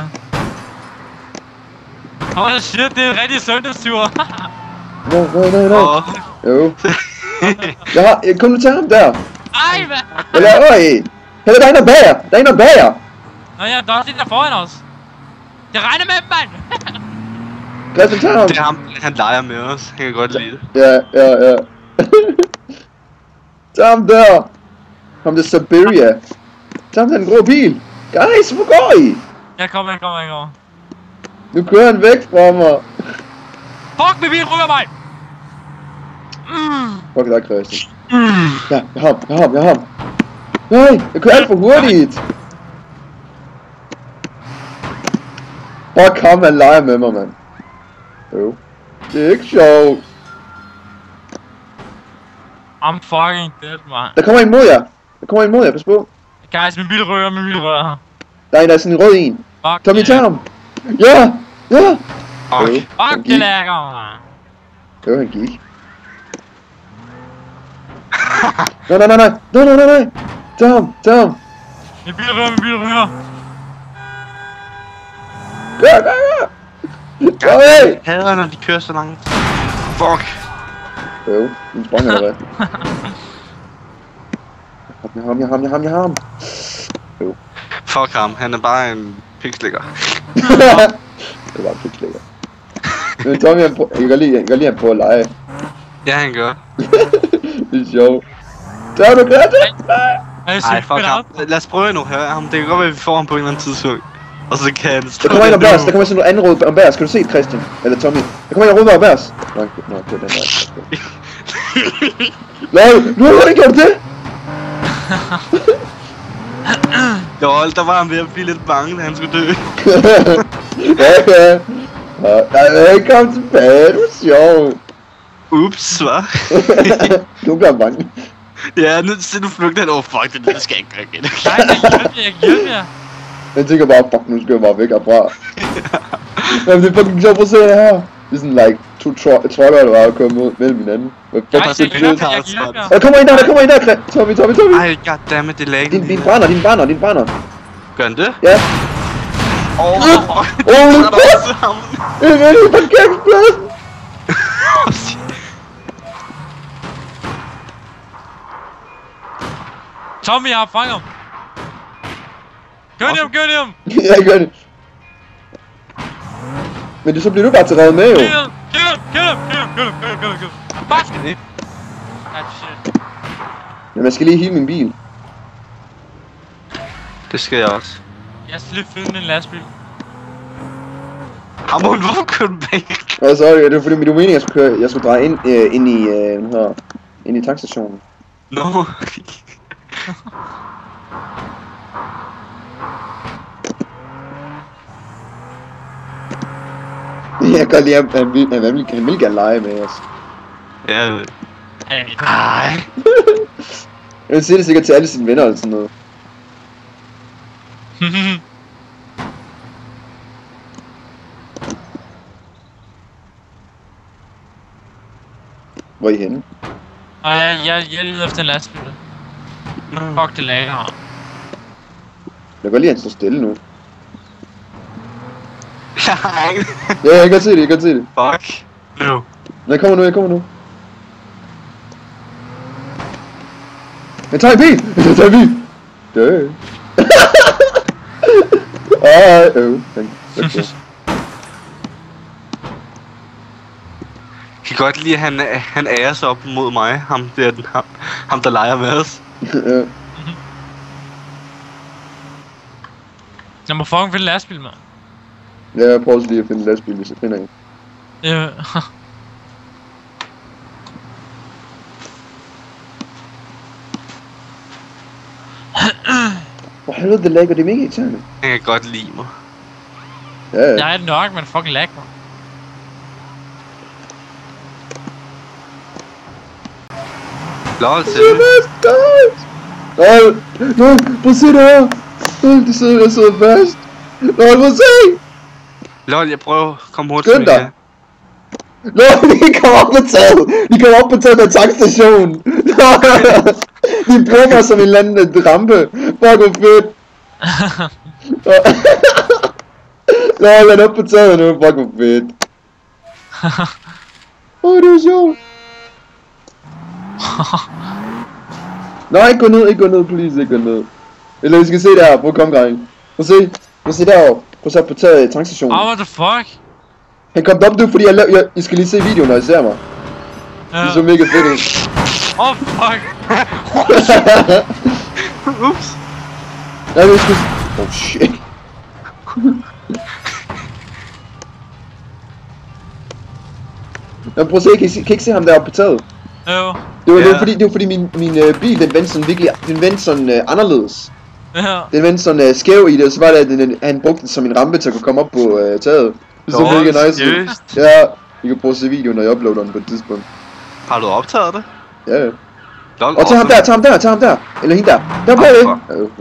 Åh, shit, det er en rigtig søndagstur. Nej. Åh. Jo. Kom nu til ham der. Ej, hvad? Eller, øj. Eller, der er en der bager. Nå ja, der er også en der foran os. Jeg regner med dem, mand. Christian, tag ham. Det er ham, han leger med os. Han kan godt lide det. Ja. Tag ham der. Ham der Siberia. Tag ham der den grå bil. Guys, hvor går I? Jeg kommer. Nu kører han væk fra mig. Fuck, min bil rykker mig. Fuck dig, Christian. Ja, jeg har ham. Nej, jeg kører alt for hurtigt. Hvor kom han lege med mig, mand? Jo. Det er ikke sjovt. I'm fucking dead, man. Der kommer en mod jer. Pas på. Guys, min bil rører. Der er sådan en rød en. Fuck, Tommy, tag ham. Ja. Fuck. Fuck, det lækker, man. Jo, han gik. Nej. Tag ham. Min bil rører. Gør. Jeg hader, når de kører så langt. Fuck. Jo, den sprang eller hvad? Jeg har ham. Jo. Fuck ham, han er bare en pikslikker. Det var pikslikker. Men Tommy, jeg kan lige han prøve at lege. Ja, han gør. Det er sjovt. Der du gør det? Ej, fuck ham. Lad os prøve nu her. Ham. Det kan godt være, at vi får ham på en eller anden tidspunkt. Og så kan han stå. Der kommer en om bærs. Der kommer sådan noget andet rød om bærs. Skal du se det, Christian? Eller Tommy? Der kommer en rød om bærs. Nå, det er den der. LOL, nu har du ikke gjort det? Jo, der var han ved at blive lidt bange, da han skulle dø. Ja. Nej, kom tilbage. Du er sjov. Ups, hva? Du bliver bange. Ja, nu flygter han over. Fuck, det skal jeg ikke gøre igen. Nej, jeg hjælper jer. Jeg tænker bare, fuck, nu skal jeg bare væk herfra. Jamen, det er fucking sjovt, prøv at se det her. Det er sådan, like, to troller, der var kommet ud mellem hinanden. Jeg hjælper jer. Der kommer en der, Tommy. Ej, goddammit, det lagde Din brænder. Gør han det? Ja. Åh, fuck! Jeg er i parkeringspladsen! Tommy, jeg har fanget ham. Gør det ham. Ja, jeg gør det. Men så bliver du bare taget med, jo. Kill him. Fuck! Shit. Jamen, jeg skal lige hive min bil. Det skal jeg også. Jeg skal lige finde en lastbil. Amon, hvorfor kører du bag? Åh, sorry, det var fordi, min mening, jeg skulle dreje ind i tankstationen. No. Jeg kan lige, han vil gerne lege med os. Ja. Ej. Jeg siger det sikkert til alle sine venner eller sådan noget. Hvor er I henne? Og jeg leder efter en lastbil. Fuck, det lækker. Jeg kan lige han står stille nu. Nej. Ja, jeg kan se det, jeg kan se det. Fuck. Nu. Jeg kommer nu. Jeg tager en bil! Dø. Okay. Jeg kan godt lide, at han ærer sig op mod mig. Ham der leger med os. Ja. Jeg må fucking finde lastbil, mand. Ja, jeg prøver lige at finde en lastbil, hvis jeg finder en. Ja. For helvede, det lagger, det er mega irriterende. Jeg kan godt lide mig. Ja, ja. Jeg er nok, men fucking lag mig. Lol, til. Nej, prøv at se det her. Jeg sidder fast. Nej, prøv at se. Lol, jeg prøver at komme hurtigt. Skynd dig. Nå, de kommer op på taget med tankstationen. De bruger mig som en eller anden rampe. Fuck, hvor fedt. Nå, lad op på taget nu. Fuck, hvor fedt. Det er sjovt. Nej, ikke gå ned, please, ikke gå ned. Eller vi skal se der, prøv at komme, dreng. Prøv at se derovre. Prøv at se på taget i tankstationen. What the fuck? Han kom op nu, fordi jeg skal lige se videoen, når I ser mig. Ja. Det så mega fedt ud. Fuck. Ups. Nej, det skal... shit. Jamen, prøv at se, kan I ikke se ham deroppe på taget? Jo. Det var fordi min bil, den vendte sådan virkelig, anderledes. Ja. Den vendte sådan skæv i det, og så var det, at han brugte den som en rampe til at kunne komme op på taget. Det så mega nice ud. Ja, I kan prøve at se videoen, når jeg uploader den på et tidspunkt. Har du optaget det? Ja. Lol, Og tag ham der. Eller hende der. Der på det.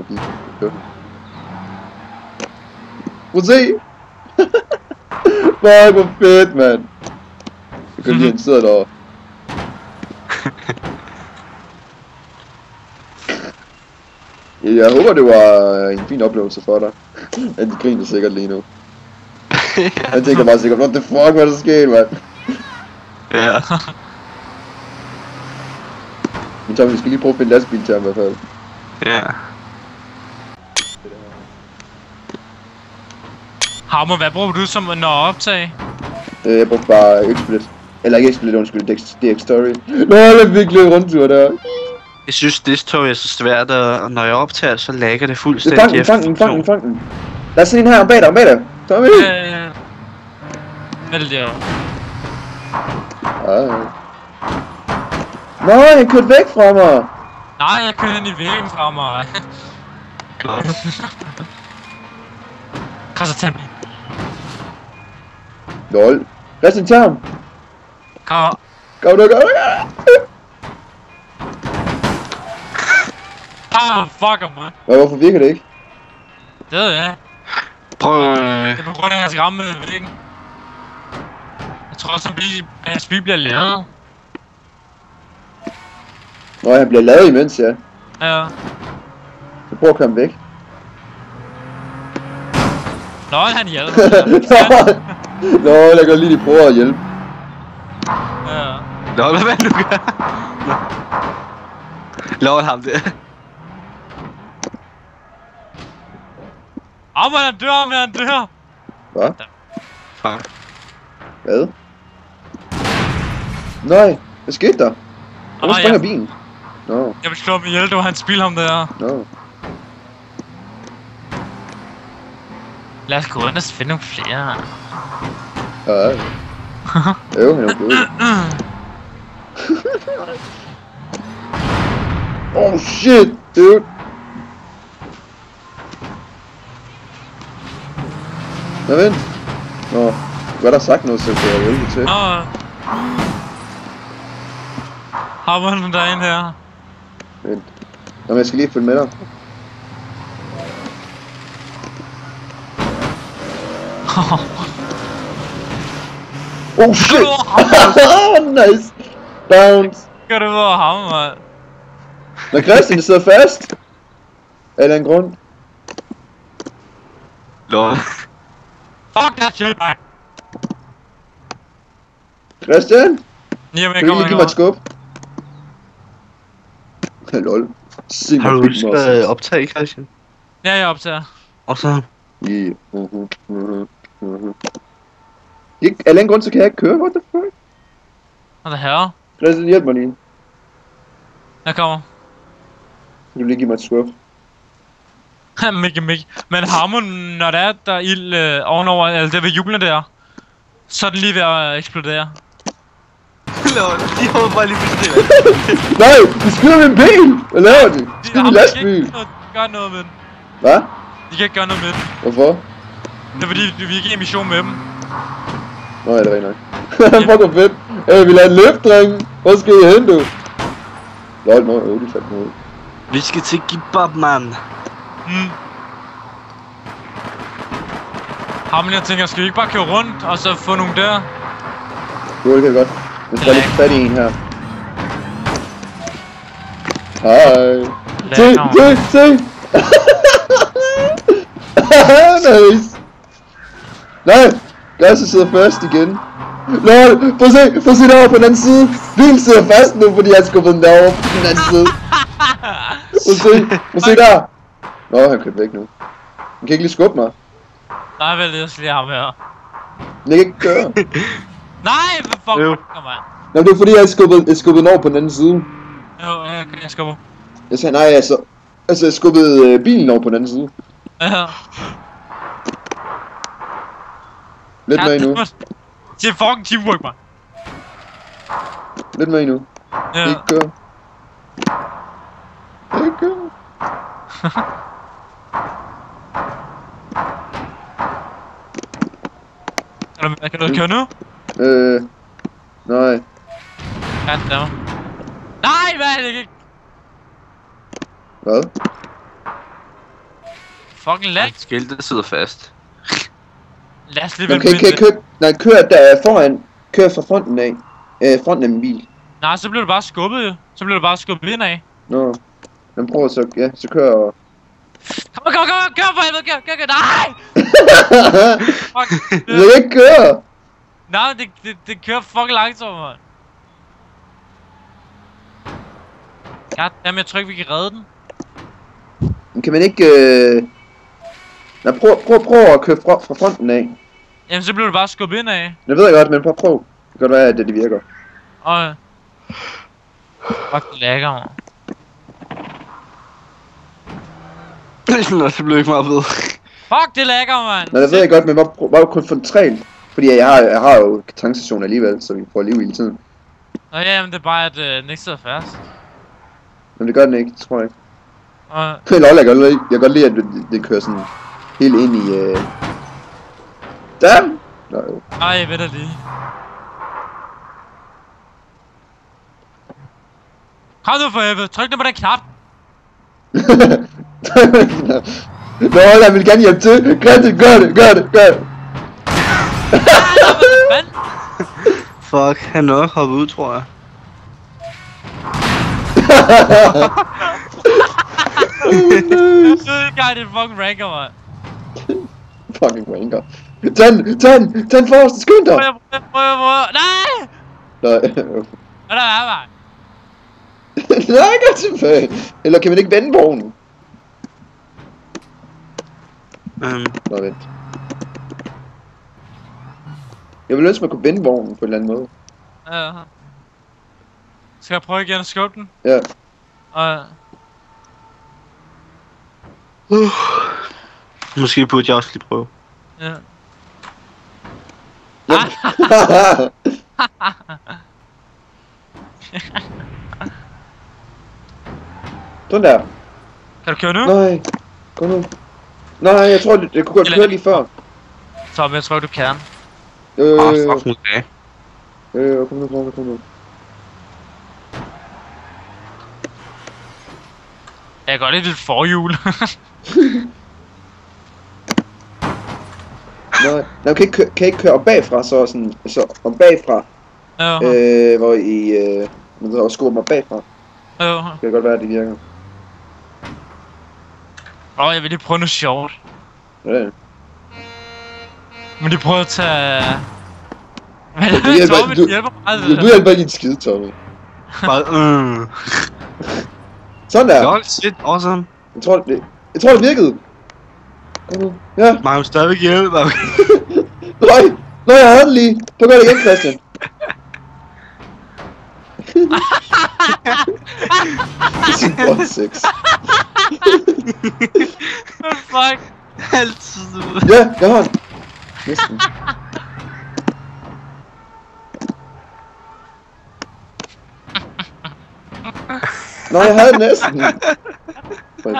Prøv at se. Fuck, hvor fedt, mand. Jeg kan lide, han sidder derovre. Jeg håber, det var en fin oplevelse for dig. Han griner sikkert lige nu. Han tænker bare sikkert, what the fuck, hvad er der sket, mand? Ja. Men Tom, vi skal lige prøve at finde lastbil til ham i hvert fald. Ja. Hammer, hvad bruger du som når optag? Jeg brugte bare XSplit. Eller ikke XSplit, undskyld, DX Story. Nå, jeg fik lidt rundtur der. Jeg synes, det tog er så svært, og når jeg optager, så lagger det fuldstændig. Fang den. Der er sådan en her om bag dig, Tommy! Ja. Hvad er det der? Nå, jeg kørte væk fra mig! Nej, jeg kører hen i væggen fra mig. Kom så, tag mig. Lol. Lad os tage ham! Kom. Kom nu! Fuck mig. Hvorfor virker det ikke? Det ved jeg. Prøv Det er på grund af, at jeg skal ramme væggen. Jeg tror også, at hans bil bliver lavet. Nå, han bliver lavet imens, ja. Ja. Jeg prøver at komme væk. Nå, han hjælper. Nå, jeg kan lige prøve at hjælpe. Ja. Lol, hvad du gør? Lol, ham der. Men han dør. Hvad? Fuck. Hvad? Nej, hvad skete der? Hvor springer bilen? Nå. Jeg vil slå ham ihjel, det var hans bil, ham der. Nå. Lad os gå ind og finde nogle flere. Ja. Jo, han er jo oh shit, dude. Nå, vent. Nå, du har da sagt noget, så kan jeg hjælpe til. Har man derinde her? Vent. Nå, men jeg skal lige følge med dig. Oh shit! Nice! Bounce! Gør det over ham, mand? Når Christian sidder fast! Af den grund. Lol. Fuck that shit, man. Christian? Jamen, jeg Kan du lige give mig et skub? Lol. Sig Har mig du big husket muscles. at optage, Christian? Ja, jeg optager. Og så... Yeah. Af en grund, så kan jeg ikke køre, what the fuck? Hvad det her? Christian, hjælp mig lige. Jeg kommer. Kan du lige give mig et skub? Mikke. Men Harmon, når der er ild ovenover, eller det ved julen der, så er den lige ved at eksplodere. Lol, de håber bare lige på det. Nej, de skyder min bil! Hvad laver de? De skyder min lastbil! De kan ikke gøre noget med den. Hvad? De kan ikke gøre noget med den. Hvorfor? Det er fordi, vi ikke er i mission med dem. Nå, ja, det er rigtig nok. Fuck hvor fedt. Vi lader en løft, drenge. Hvor skal I hen, du? Lol, nå, de fandt noget. Vi skal til Kebab, man. Harmon, jeg tænker, skal vi ikke bare køre rundt, og så få nogle der? Jo, det kan jeg godt. Jeg skal lige få fat i en her. Hej. Se! Nice. Nej, glasset sidder fast igen. Lol, prøv at se derovre på den anden side. Bilen sidder fast nu, fordi jeg skubbede den derovre på den anden side. Prøv at se der. Nå, han kørte væk nu. Han kan ikke lige skubbe mig. Nej, vel, jeg skal lige have her. Jeg kan ikke køre. Nej, hvad fuck, kom an. Nå, det er fordi, jeg skubbede den over på den anden side. Jo, jeg skubber. Jeg sagde nej, altså jeg skubbede bilen over på den anden side. Ja. Lidt med endnu. Det er fucking teamwork, man. Lidt med endnu. Ja. Ikke køre. Ikke køre. Kan du køre nu? Nej. Goddammit. Nej, hvad er det ikke? Hvad? Fucking lag. Skiltet sidder fast. Lad os lige Okay, kør der foran. Kør fra fronten af. Fronten af min bil. Nej, så bliver du bare skubbet jo. Så bliver du bare skubbet ind af. Nå. Men prøv så, ja, så kør og... Kom, kør for helvede, kør, nej! Fuck. Jeg vil ikke køre! Nej, det kører fucking langsomt, man. Goddammit, jeg tror ikke, vi kan redde den. Men kan man ikke... Nej, prøv at køre fra fronten af. Jamen, så bliver du bare skubbet ind af. Det ved jeg godt, men prøv. Det kan godt være, at det virker. Og... Fuck, det lækker, man. Nå, det blev ikke meget ved. Fuck, det lækker, man. Nej, det ved jeg godt, men bare koncentreret. Fordi jeg har jo tankstation alligevel, så vi får liv hele tiden. Nå ja, men det er bare, at den ikke sidder fast. Men det gør den ikke, det tror jeg ikke. Og... Lol, jeg kan godt lide, at det kører sådan helt ind i... Damn! Nå jo. Ej, jeg ved det lige. Kom nu for helvede, tryk nu på den knap. Nå, jeg vil gerne hjælpe til. Gør det. Fuck, han er nok hoppet ud, tror jeg. Det er fucking ranker, man. Fucking wanker. Tand forrest, skynd dig! Prøv. Nej! Nej. Hvad der er, man? Nej, gør tilbage. Eller kan man ikke vende vognen? Nå, vent. Jeg vil ønske, man kunne vende vognen på en eller anden måde. Ja. Skal jeg prøve igen at skubbe den? Ja. Og... Måske burde jeg også lige prøve. Ja. Sådan der. Kan du køre nu? Nej. Kom nu. Nej, jeg tror, det kunne godt køre lige før. Så jeg tror, du kan. Fuck nu af. Kom nu. Jeg kan godt lide dit forhjul. Nej, kan ikke køre op bagfra, så om bagfra. Ja. Hvor I man så skubber mig bagfra. Ja. Det kan godt være, at det virker. Jeg vil lige prøve noget sjovt. Ja. Men de prøver at tage... Men hjælper- Tommy hjælper meget. Du hjælper ikke en skid, Tommy. Bare, Sådan der. God shit, awesome. Jeg tror, det virkede. Kom nu. Ja. Man jo stadigvæk hjælpe mig. Nej, jeg havde den lige. Du gør det igen, Christian. Sin bot 6. Fuck. Altid. Ja, jeg har den. Næsten. Nej, jeg havde den næsten. Fuck.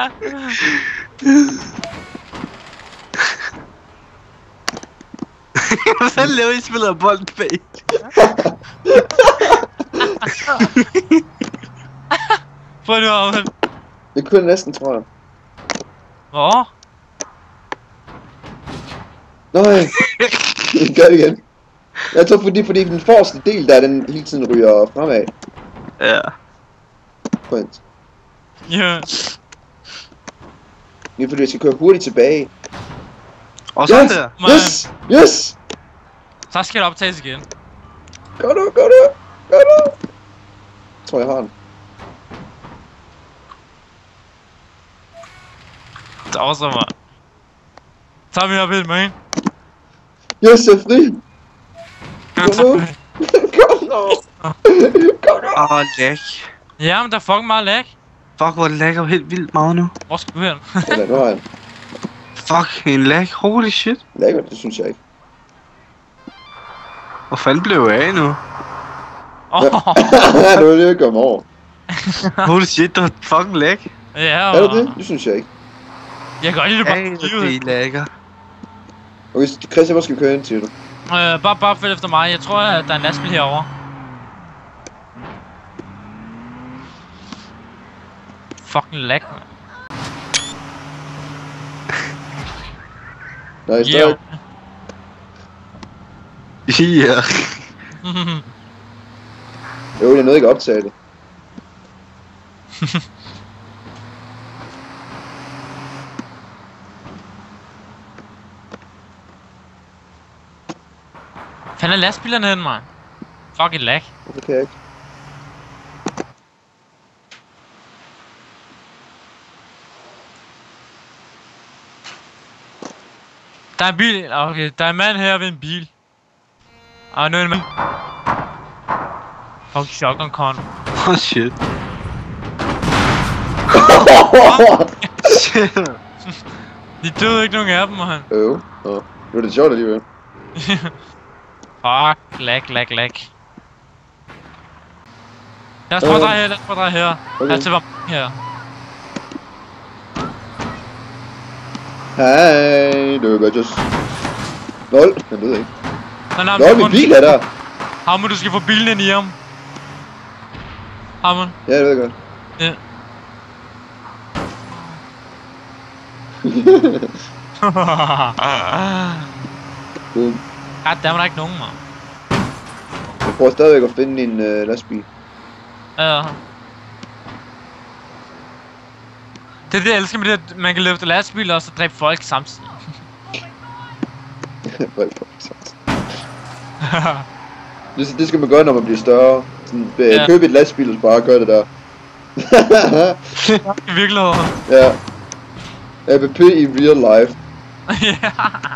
Hvad laver I spiller bold bag? Prøv nu om. Jeg kunne næsten, tror jeg. Hvor? Nej. Jeg gør det igen. Jeg tror fordi den forreste del der, den hele tiden ryger fremad. Ja. Point. Ja. Det er fordi jeg skal køre hurtigt tilbage. Og sådan Yes! der. Yes! Yes! Så skal det optages igen. Gør du! Jeg tror jeg har den. Det er også meget. Tag mig op helt, man. Yes, jeg er fri! Kom nu! Kom nu! Åh, lag. Ja, men der er fucking meget lag. Fuck, hvor det lagger helt vildt meget nu. Hvor skal du hen? Eller, nu har jeg den. Fuck, en lag. Holy shit. Lækkert, det synes jeg ikke. Hvor fanden blev jeg af nu? Ja, det var det, jeg gør mig over. Holy shit, der var fucking lag. Ja, Er det det? Det synes jeg ikke. Jeg kan godt lide det bare. Det lagger. Okay, Christian, hvor skal vi køre ind til du? Bare følg efter mig. Jeg tror, at der er en lastbil herovre. Fucking lag, man. Nej, stadig. Ja. Jo, jeg nåede ikke at optage det. Fanden er lastbilerne hen, man? Fucking lag. Det kan jeg ikke. Der er en bil. Okay, der er en mand her ved en bil. Nu er en mand. Fuck, shotgun con. Oh shit. Shit. De døde ikke nogen af dem, man. Nu er det sjovt alligevel. Fuck, lag. Lad os prøve at dreje her, Okay. Lad os se, hvor her. Hej, det var just... Lol, jeg ved ikke. Nej, Lol, min bil er der. Hammer, du skal få bilen ind i ham. Hammer. Ja, det ved jeg godt. Ja. Boom. Ja, der var der ikke nogen, man. Jeg prøver stadigvæk at finde en lastbil. Ja. Det er det, jeg elsker med det, at man kan løfte lastbiler og så dræbe folk samtidig. Det skal man gøre, når man bliver større. Sådan, købe et lastbil og så bare gøre det der. I virkeligheden. Ja. ABP i real life. Ja.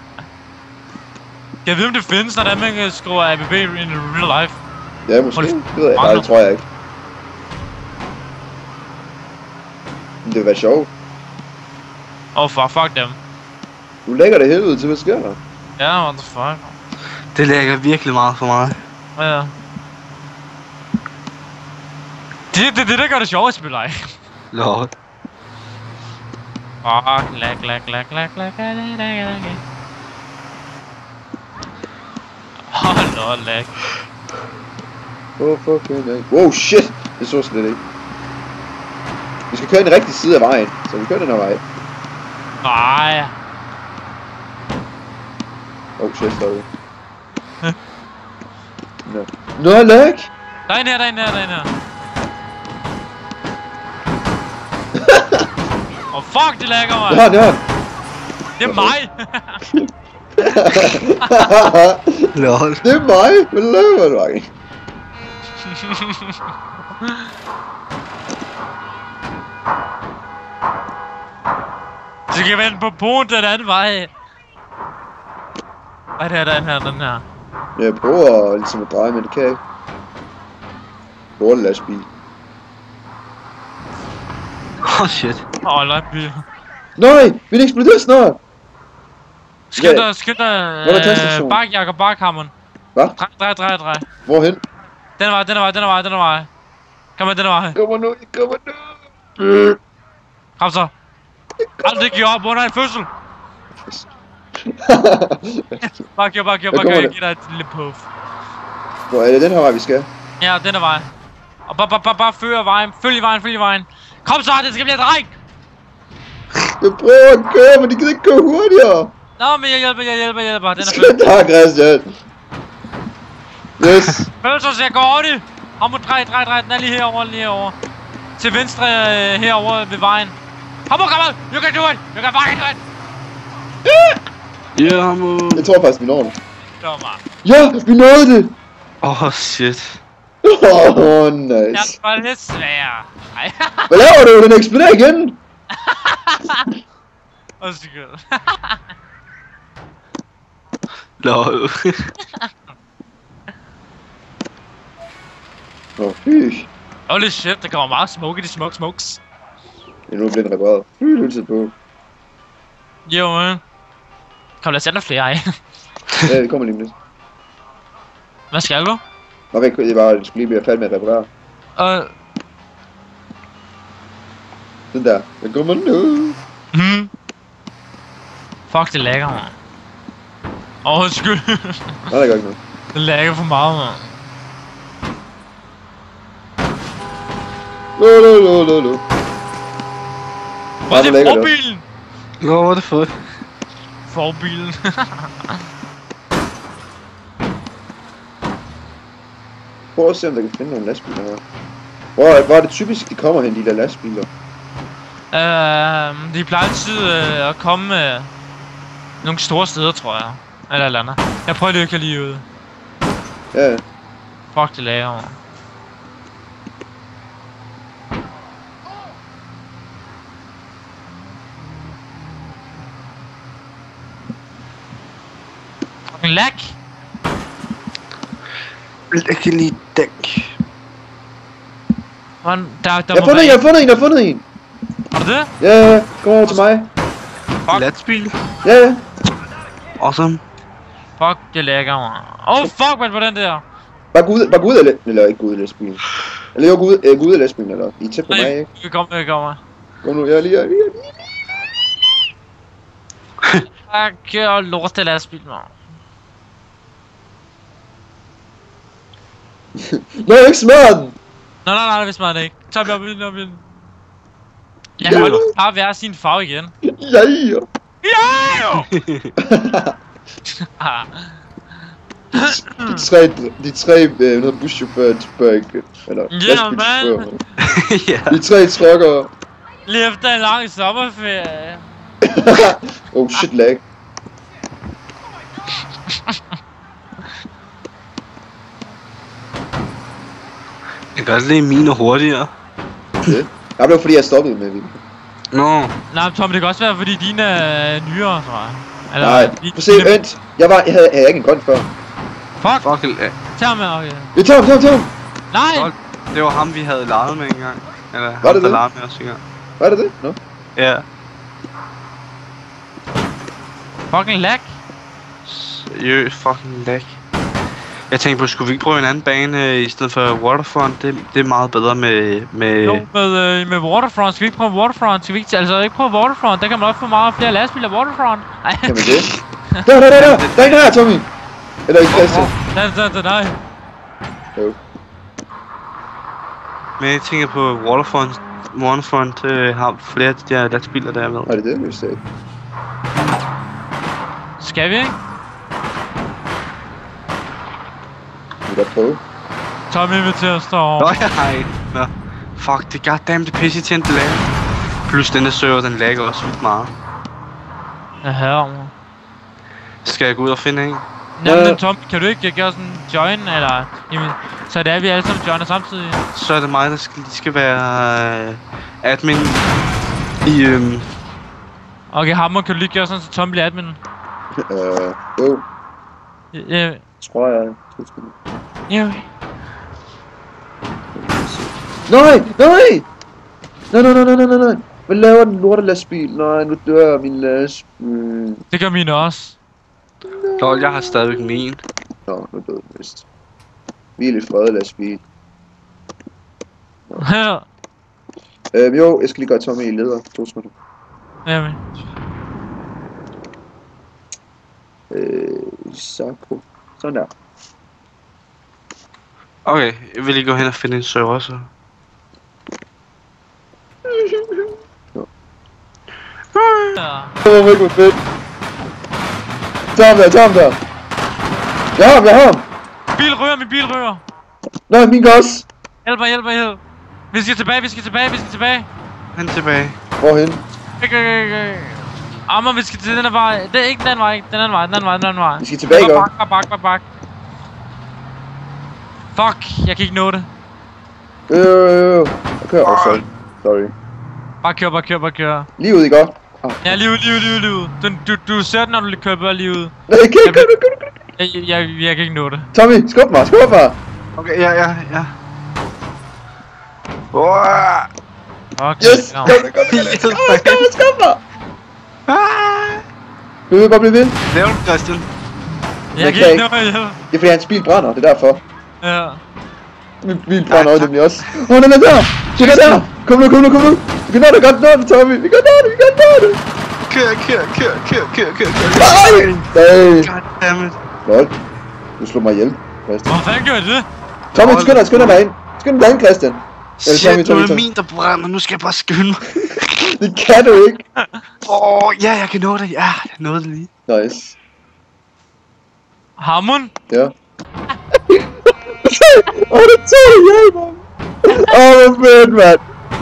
Jeg ved, om det findes, når man kan skrive ABB in real life. Ja, måske. Det ved jeg. Nej, det tror jeg ikke. Men det vil være sjovt. Fuck dem. Du lægger det helvede til, hvad sker der? Ja, what the fuck. Det lægger virkelig meget for mig. Ja. Det der gør det sjovt at spille af. Lord. Fuck, lag. Lord, lag. Fucking lag. Wow, shit! Det så slet ikke. Vi skal køre i den rigtige side af vejen, så vi kører den her vej. Nej. Shit, sorry. Nå, lag! Der er en her. Fuck, det lagger mig. Jeg har den. Det er mig. Lol. Det er mig! Hvad laver du, Aki? Så kan jeg vende på poen den anden vej. Hvad er det her, den her? Jeg prøver ligesom at dreje, men det kan jeg ikke. Lorte lastbil. Shit. Lastbil. Nej! Vi eksploderer snart! Skynd dig, Hvor er der taststation? bakjakker, bakhammeren. Hvad? Drej. Hvorhen? Den vej. Kom med, den vej. Kommer nu! Kom så. Aldrig giv op under en fødsel. Bare giv, jeg giver dig et lille puff. Hvor er det den her vej, vi skal? Ja, den er vej. Og bare følg vejen. Kom så, det skal blive dreng! Jeg prøver at køre, men de gider ikke køre hurtigere! Nå, men jeg hjælper. Den er Skynd dig, Christian! Yes! Følelser, så jeg går hurtigt! Ham må drej, den er lige herovre. Til venstre herovre ved vejen. Kom on, you can do it! You can fucking do it! Ja, hammer. Jeg tror faktisk, vi når det. Dommer. Ja, vi nåede det! Shit. Nice. Det var lidt sværere. Ej. Hvad laver du? Den eksploderer igen! Undskyld. Lol. Fy. Holy shit, der kommer meget smoke i de smokes. Det er nu blevet repareret. Lyttet på. Jo, man. Kom, lad os andre flere af. Ja, det kommer lige med. Hvad skal du? Nå, vent, det var, det skulle lige blive færdig med at reparere. Den der. Den kommer nu. Fuck, det lagger, man. Undskyld. Nej, der gør ikke noget. Det lagger for meget, man. Lo. Hvor er det forbilen? Lol, what the fuck? Forbilen. Prøv at se, om der kan finde nogle lastbiler her. Hvor er det typisk, de kommer hen, de der lastbiler? De plejer altid at komme nogle store steder, tror jeg. Eller andet. Jeg prøver lige at lige ud. Ja. Fuck, det lager, man. Fucking lag! Lækkelig dæk. Man, der Jeg har fundet en! Har du det? Ja, kom over til mig. Lastbil. Ja. Awesome. Fuck, det lægger, man. Fuck, man, på den der. Bare gå ud af eller ikke gå ud af lastbilen. Eller jo, gå ud af lastbilen, eller? I er tæt på mig, ikke? Vi kommer. Kom nu, jeg er lige. Jeg kører lort til lastbil, man. Nå, jeg ikke smadret den! Nej, vi smadrer det ikke. Tag mig op i den. Jeg må bare være sin farve igen. Ja! De tre buschauffører, de spørger ikke. Eller lastbilchauffører. De tre truckere. Lige efter en lang sommerferie. Oh shit, lag. Jeg kan godt lide mine hurtigere. Det? Jeg blev fordi jeg stoppede med det. Nå. Nej, Tom, det kan også være fordi dine er nyere, tror jeg. Eller, nej, prøv se, vent. Jeg havde ikke en grøn før. Fuck! Tag ham med, okay. Jeg tager ham! Nej! Det var ham, vi havde leget med engang. Eller var ham, det der det? legede med os engang. Var det det? Nå. Ja. Fucking lag. Seriøst, fucking lag. Jeg tænkte på, skulle vi ikke prøve en anden bane i stedet for Waterfront? Det er meget bedre med... Jo, med Waterfront. Skal vi ikke prøve Waterfront? Skal vi ikke ikke prøve Waterfront? Der kan man også få meget flere lastbiler Waterfront. Ej. Kan man det? Der er en her, Tommy! Eller ikke Christian? Nej. Jo. Men jeg tænker på Waterfront har flere af de der lastbiler, der er med. Er det det, vi sagde? Skal vi ikke? Vi kan prøve. Tommy inviterer os derovre. Nå. Fuck, det goddamn det pisse til en lag. Plus denne server, den lagger også vildt meget. Jeg hader mig. Skal jeg gå ud og finde en? Jamen, Tom, kan du ikke gøre sådan join, eller... Jamen, så det er vi alle sammen joiner samtidig. Så er det mig, der skal være admin i Okay, Hammer, kan du lige gøre sådan, så Tom bliver admin? Jo. Ja. Tror jeg. Ja. Nej! Nej! Hvad laver den lorte lastbil? Nej, nu dør min lastbil. Det gør mine også. Lol, jeg har stadigvæk min. Nå, nu døde den vist. Hvil i fred, lastbil. Ja. Jo, jeg skal lige gøre Tommy i leder. 2 sekunder. Jamen. Sako. Sådan der. Okay, jeg vil lige gå hen og finde en server så. Ja. Det var virkelig fedt. Tom der. Jeg har ham. Min bil rører. Nej, min gør også. Hjælp. Vi skal tilbage. Han tilbage. Hvorhen? Amma, vi skal til den her vej. Det er ikke den vej. Den anden vej. Vi skal tilbage, gør. Bak. Fuck, jeg kan ikke nå det. Okay, sorry. Bare kør. Lige ud, ikke godt? Ja, lige ud. Du ser den, når du kører bare lige ud. Nej, jeg kan ikke køre. Jeg kan ikke nå det. Tommy, skub mig. Okay, ja. Okay, Yes! no. Skub mig! Du vil bare blive ved. Lav den, Christian. Jeg kan ikke nå det. Det er fordi hans bil brænder, det er derfor. Ja. Min bil brænder nemlig også. Den er der! Den er der! Kom nu! Vi kan nå det, Tommy! Vi kan nå det! Kør. Nej! Goddammit. Lol. Du slog mig ihjel, Christian. Hvor fanden gør jeg det? Tommy, skynd dig derind! Skynd dig derind, Christian! Shit, nu er det min, der brænder. Nu skal jeg bare skynde mig. Det kan du ikke! Ja, jeg kan nå det. Ja, jeg nåede det lige. Nice. Hammond? Ja. Det tog ihjel, mand! Hvor fedt, mand!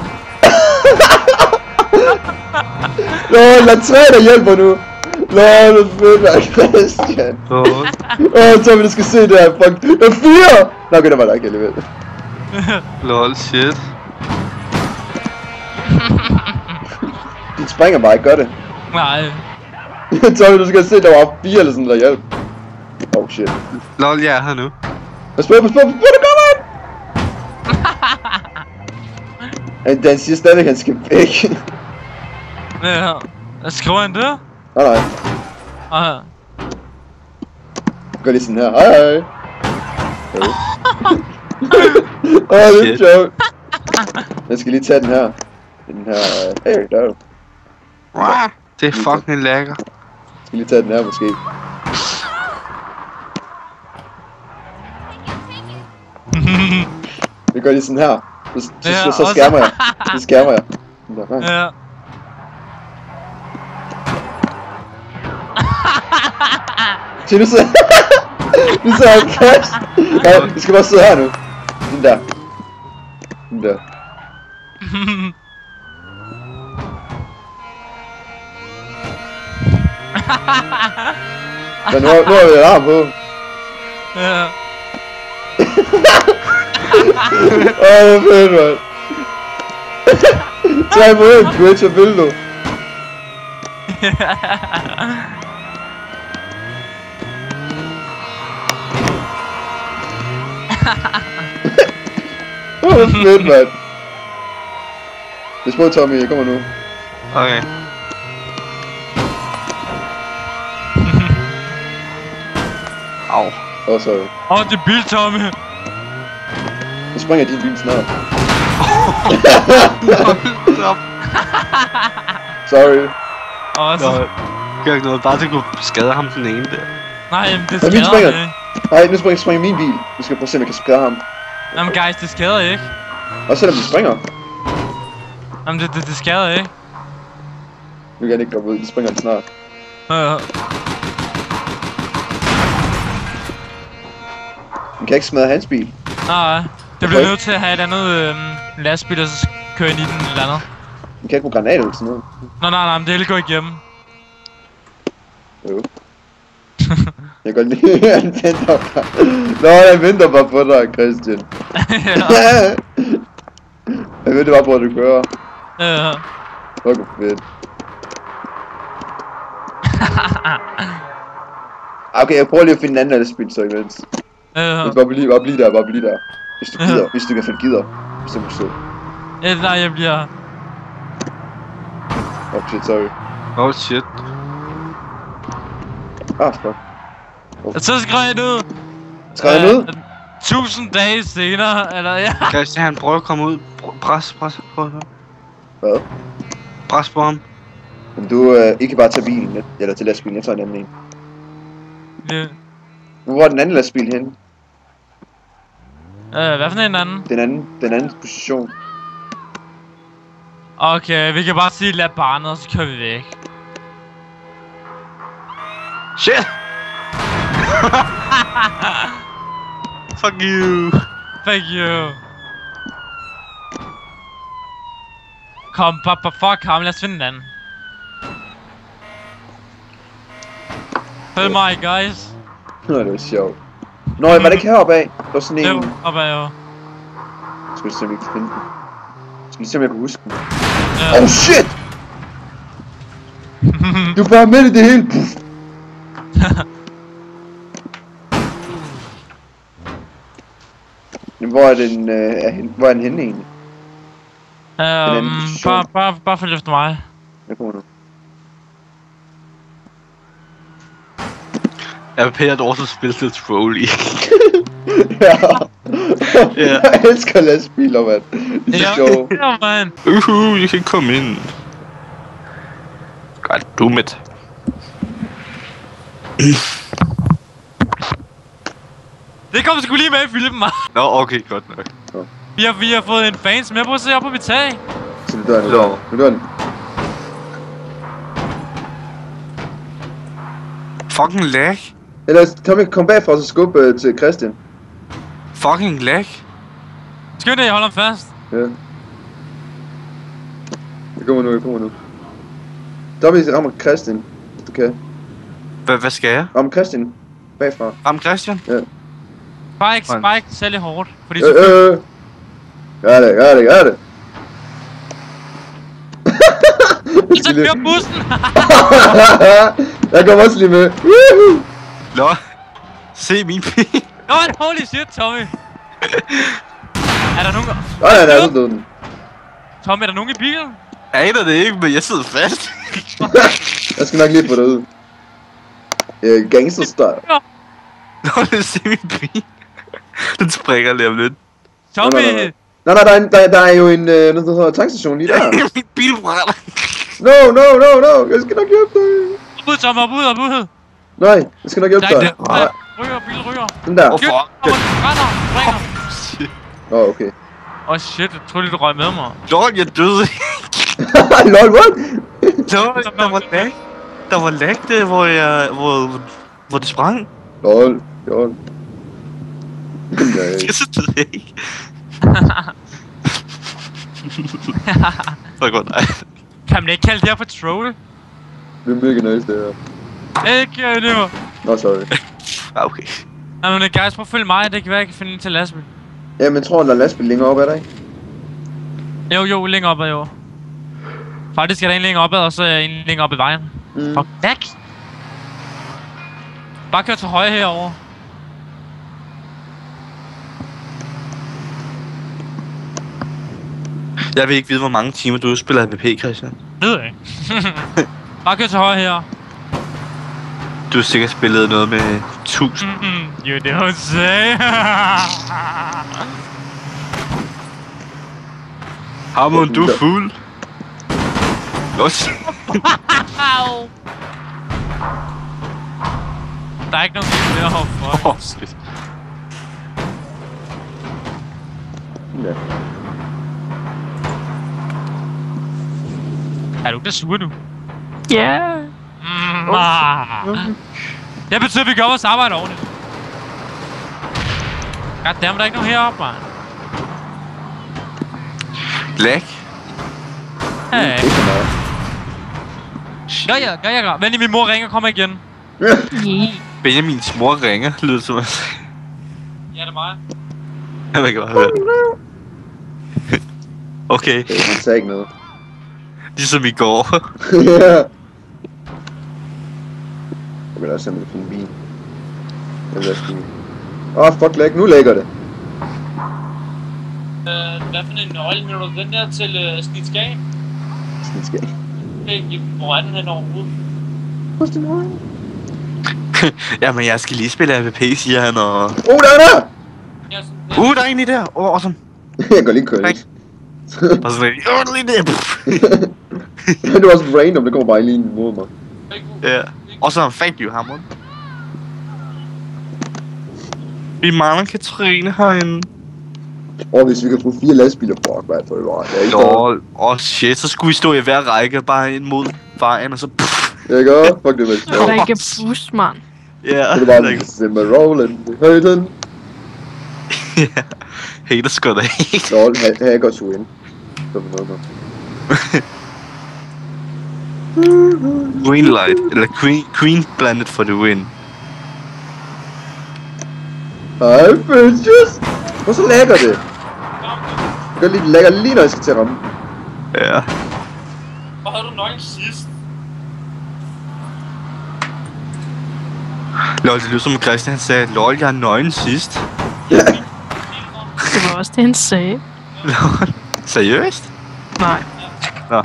Lol, der er 3, der hjælper nu! Lol, hvor fedt, mand, Christian! Tommy, du skal se det her, fuck! Der er 4! Nå, okay, der var der ikke alligevel. Lol, shit. Den springer bare ikke, gør det. Nej. Tommy, du skal se, der var 4 eller sådan, der hjælp. Oh shit. Lol, jeg er her nu. Pas på, der kommer han! Den siger stadig, han skal væk. Ja. Skriver han det? Nej. Aha. Gør lige sådan her. Hej. Det er sjovt. Jeg skal lige tage den her. Hey, der. Det er fucking lækker. Jeg skal lige tage den her, måske. Vi gør lige sådan her. Så skærmer jeg. Så skærmer jeg. Ja. Se, nu sidder han fast. Nej, vi skal bare sidde her nu. Sådan der. Men nu har vi alarm på. Ja. Hvor fedt, mand. 3 mod 1, Twitch og Bildo. Hvor fedt, mand. Det er små, Tommy, jeg kommer nu. Okay. Au. Sorry. Det er bil, Tommy. Nu springer din bil snart. Sorry. Så. Gør ikke noget, bare til at kunne skade ham den ene der. Nej, men det min skader springer. ikke. Nej, nu springer min bil. Vi skal prøve at se, om jeg kan skade ham. Jamen guys, det skader ikke. Også selvom de springer. Jamen det skader ikke. Nu kan jeg ikke komme ud, de springer snart. Ja. Man kan ikke smadre hans bil. Nej, det bliver nødt til at have et andet lastbil, og så køre ind i den eller andet. Man kan ikke bruge granater eller sådan noget. Nej, men det hele går igennem. Jo. Jeg kan godt lide, han venter bare. Nå, jeg venter bare på dig, Christian. Jeg venter bare på, at du kører. Ja. Fuck, hvor fedt. Okay, jeg prøver lige at finde en anden lastbil så imens. Bare blive der. Hvis du gider, hvis du kan finde gider. Hvis du må stå. Nej, jeg bliver... Oh shit, sorry. Oh shit. Fuck. Så skrev jeg ud. Skrev jeg ud? 1000 dage senere, eller ja. Christian, han prøver at komme ud. Pres. Hvad? Pres på ham. Men du ikke bare tage bilen, eller til lastbilen, jeg tager en anden en. Ja. Hvor er den anden lastbil henne? Hvad for en anden? Den anden position. Okay, vi kan bare sige lad barnet, og så kører vi væk. Shit! Fuck you! Fuck you! Kom, fuck ham, lad os finde den anden. Følg mig, guys. Nå, det var sjovt. Nå, var det ikke heroppe af? Der var sådan en... Jo, opad jo. Skal vi se, om vi kan finde den. Skal vi se, om jeg kan huske den. Ja. Oh shit! Du er bare med i det hele. Men hvor er den, hvor er den henne egentlig? Bare følg efter mig. Jeg kommer nu. Jeg vil at også spille til troll i. Ja. Jeg elsker lastbiler, mand. Det er så sjovt. Ja, man. You can komme ind. God damn it. Det kommer sgu lige med i filmen, man. Nå, okay, godt nok. Vi har fået en fans med på at se op på mit tag. Så nu dør den. Nu dør den. Fucking lag. Eller Tommy, kom bagfra og skubbe til Christian. Fucking lag. Skynd dig, jeg holder ham fast. Ja. Jeg kommer nu. Tommy, rammer Christian, hvis du kan. Hvad skal jeg? Rammer Christian bagfra. Ram Christian? Ja. Spike sælger hårdt, fordi Gør det. Så kører bussen! Jeg kommer også lige med. Nå. Se min bil. Nå, holy shit, Tommy. Er der nogen... Nej, der er den. Tommy, er der nogen i bilen? Jeg aner det ikke, men jeg sidder fast. Jeg skal nok lige få det ud. Gangster-style. Nå, se min bil. Den springer lige om lidt. Tommy! Nej, der er jo en tankstation lige der. Min bil brænder. No, jeg skal nok hjælpe dig. Opud, Tommy, opud. Nej, jeg skal nok hjælpe dig. Ryger. Den der. Hvorfor? Åh, okay. Shit, jeg troede lige, du røg med mig. Lol, jeg døde. Lol, what? Lol, der var lag. Der var lag der, hvor det sprang. Lol. Jeg så døde jeg ikke. Så godt, nej. Kan man ikke kalde det her for troll? Det er mega nice, det her. Ikke det var. Nå, sorry. Okay. Men guys, prøv at følge mig, det kan være, jeg kan finde en til lastbil. Ja, men tror du, der er lastbil længere op ad dig? Jo, længere opad, jo. Faktisk er der en længere opad, og så er en længere op i vejen. Fuck, back! Bare kør til højre herover. Jeg vil ikke vide, hvor mange timer du spiller AVP, Christian. Det ved jeg ikke. Bare kør til højre her. Du har sikkert spillet noget med 1000. You don't say. Hamon, du er fuld. Los. Der er ikke nogen mere herfra. Shit. Ja. Er du ikke der sur nu? Ja. Det betyder, at vi gør vores arbejde ordentligt. Goddammit, der er ikke nogen heroppe, man. Lag. Hey. Gør jeg. Vent, min mor ringer og kommer igen. Yeah. Benjamins mor ringer, lyder som at Ja, det er mig. ja, man kan bare høre. Okay, Han sagde ikke noget. ligesom i går. Ja. Jeg vil også simpelthen finde bil. Jeg vil også finde. Fuck lag, nu lægger det. Hvad for en nøgle mener du? Den der til Snitskag? Snitskag. Hvor er den hen overhovedet? Hvor er den nøgle? Jamen, jeg skal lige spille AVP, siger han, og... Der er der! Ja, sådan, der er en i der! Awesome! Jeg går lige køre lidt. Og så der er lige der! Det var også random, det kommer bare lige mod mig. Ja. Og så thank you, Hammond. Vi mangler Katrine herinde. Hvis vi kan få 4 lastbiler, fuck, hvad for det var. Lol. Shit, så skulle vi stå i hver række, bare ind mod vejen, og så... Jeg gør, fuck det vel. Der er ikke bus, mand. Ja. Det var bare simmer rollen. Hørte den? Ja. Hater sgu da ikke. Lol, hacker to win. Så for noget. Green light, eller Queen Planet for the win. Hej, bitches! Hvor så lækker det? Det gør lidt lækker lige når jeg skal til at ramme. Ja. hvor havde du nøglen sidst? Lol, det lyder som Christian sagde, lol, jeg er nøgen sidst. Ja. Det var også det, han sagde. Lol. Seriøst? Nej. Nå.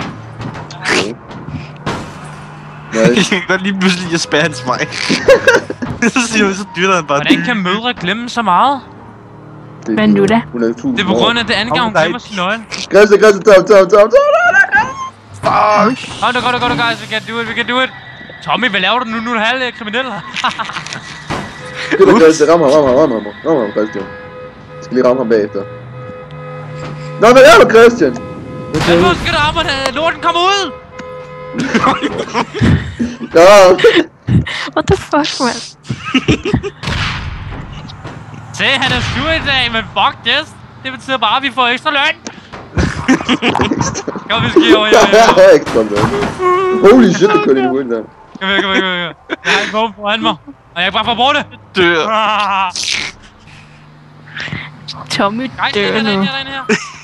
Nej. Jeg kan godt lige pludselig at spære hans vej. Så siger vi, så dytter han bare. Hvordan kan mødre glemme så meget? Hvad nu da? Det er på grund af det andet gang, hun glemmer sin nøgle. Græsse, top. Fuck! Kom, det går, guys, we can do it. Tommy, hvad laver du nu? Nu er du halv kriminel. Det er Græsse, ram ham, Christian. Jeg skal lige ramme ham bagefter. Nå, hvad er du, Christian? Hvor skal du ramme, lorten kommer ud? Ja. What the fuck, man? Se, han er syg i dag, men fuck this. Det betyder bare, at vi får ekstra løn. Kom, vi skal over, Ja, ekstra løn. Holy shit, det kørte ind i win der. Kom. Jeg har en våben foran mig, og jeg kan bare få brugt det. Dør. Tommy Guys, dør nu. derinde her.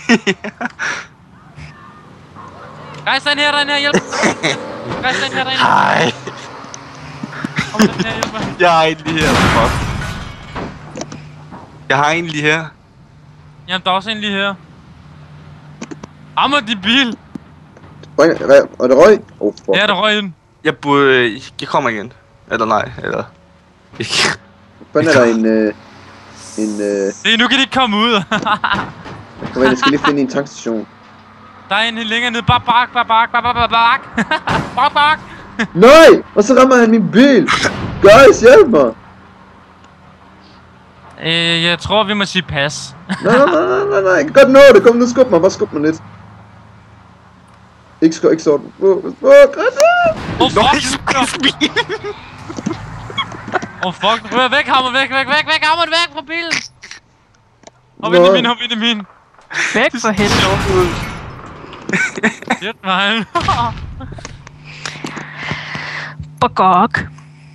Guys, derinde her, hjælp. Guys, derinde her. Hej. Kom, derinde her, hjælp mig. Jeg har en lige her, fuck. Jeg har en lige her. Jamen, der er også en lige her. Rammer de bil. Og det røg? Fuck. Ja, der røg ind. Jeg kommer igen. Eller nej, eller... Ikke. Hvordan er der en... Se, nu kan de ikke komme ud. Kom ind, jeg skal lige finde en tankstation. Der er en helt længere nede. Bak. Nej! Og så rammer han min bil! Guys, hjælp mig! Jeg tror, vi må sige pas. Nej, jeg kan godt nå det. Kom nu, skub mig. Bare skub mig lidt. Ikke sådan. Fuck, du rører væk, hammer, væk, hammer, væk fra bilen! Hop ind i min. Væk for helvede. Shit, man. Bagok.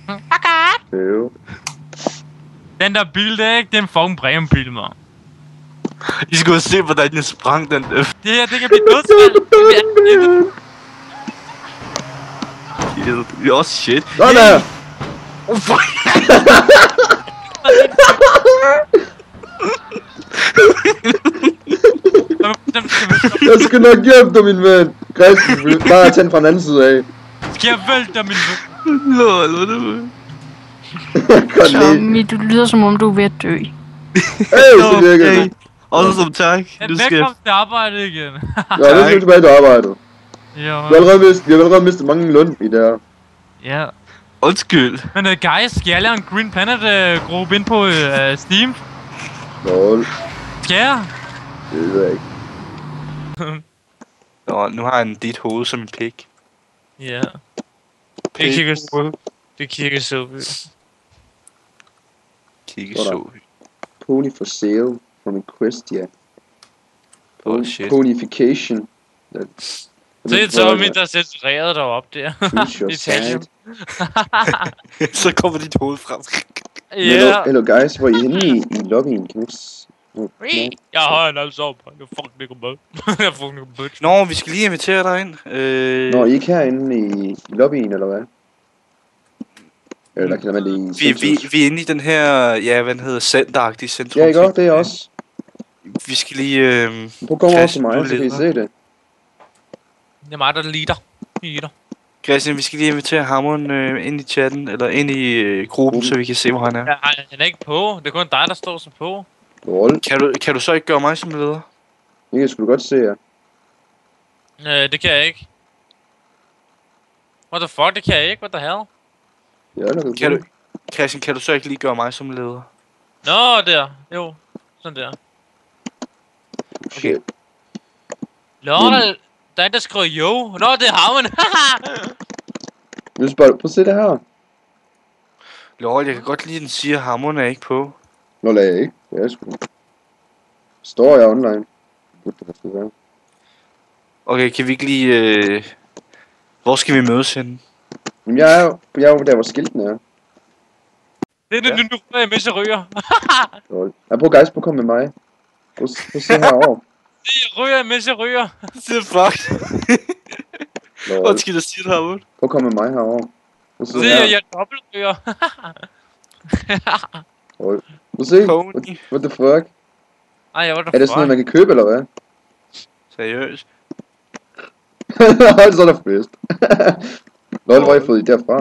Den der bil, det er ikke den fucking premiumbil, man. I skulle se, hvordan jeg sprang den. Det her, det kan blive dødsfald. Det er også shit. Sådan der! Fuck. Jeg skal nok hjælpe dig, min ven. Christian, bare tænd fra den anden side af. Skal jeg vælte dig, min ven? Lol, hvad er det? Tommy, du lyder som om du er ved at dø. Hey, så virker det. Også som tak. Velkommen til arbejde igen. Ja, det er tilbage til arbejdet. Jo. Vi har allerede mistet mange løn i det her. Ja. Undskyld. Men guys, skal jeg lave en Green Planet gruppe ind på Steam? Lol. Skal jeg? Det ved jeg ikke. Nå, nu har han dit hoved som en pik. Ja. Det kigger så ud. Kigge så. Pony for sale from a quest, ja. Oh shit. Ponification. Det er Tommy, der censurerede dig op der. Choose your Detalje. side. Så kommer dit hoved frem. Hello guys, hvor er I henne i lobbyen? Kan jeg har en altså op. Jeg fucking med. Nå, vi skal lige invitere dig ind. Nå, I er ikke herinde i lobbyen, eller hvad? Eller kan man det i vi er inde i den her, ja, hvad den hedder, centeragtige centrum. Ja, ikke også? Det er også. Vi skal lige... Prøv at komme over til mig, så kan I se det. Det er mig, der leader. Christian, vi skal lige invitere Hammond ind i chatten, eller ind i gruppen, så vi kan se, hvor han er. Ja, han er ikke på. Det er kun dig, der står så på. Kan du så ikke gøre mig som leder? Det skulle du godt se, ja. Det kan jeg ikke. What the fuck, det kan jeg ikke. What the hell? Ja, Christian, kan du så ikke lige gøre mig som leder? Nå, der. Jo, sådan der. Okay. Nå, der er en, der skriver jo. Nå, det er Hammond. Prøv at se det her. Lol, jeg kan godt lide, at den siger, at Hammond er ikke på. Nå, lad jeg ikke. Det er sgu. Står jeg online? Okay, kan vi ikke lige... Hvor skal vi mødes henne? Jamen, jeg er jo der, hvor skilten er. Det er nu rører jeg, mens jeg ryger. Jeg prøver guys på at komme med mig. Prøv at se herovre. Jeg ryger, mens jeg ryger. Det er fuck. Hvad skal der sige det herovre? Prøv at komme med mig herovre. Se, jeg dobbeltryger. Prøv at se. What the fuck? Ej, what the fuck? Er det sådan noget, man kan købe, eller hvad? Seriøst? Så er der fest. Lol, hvor har I fået I derfra?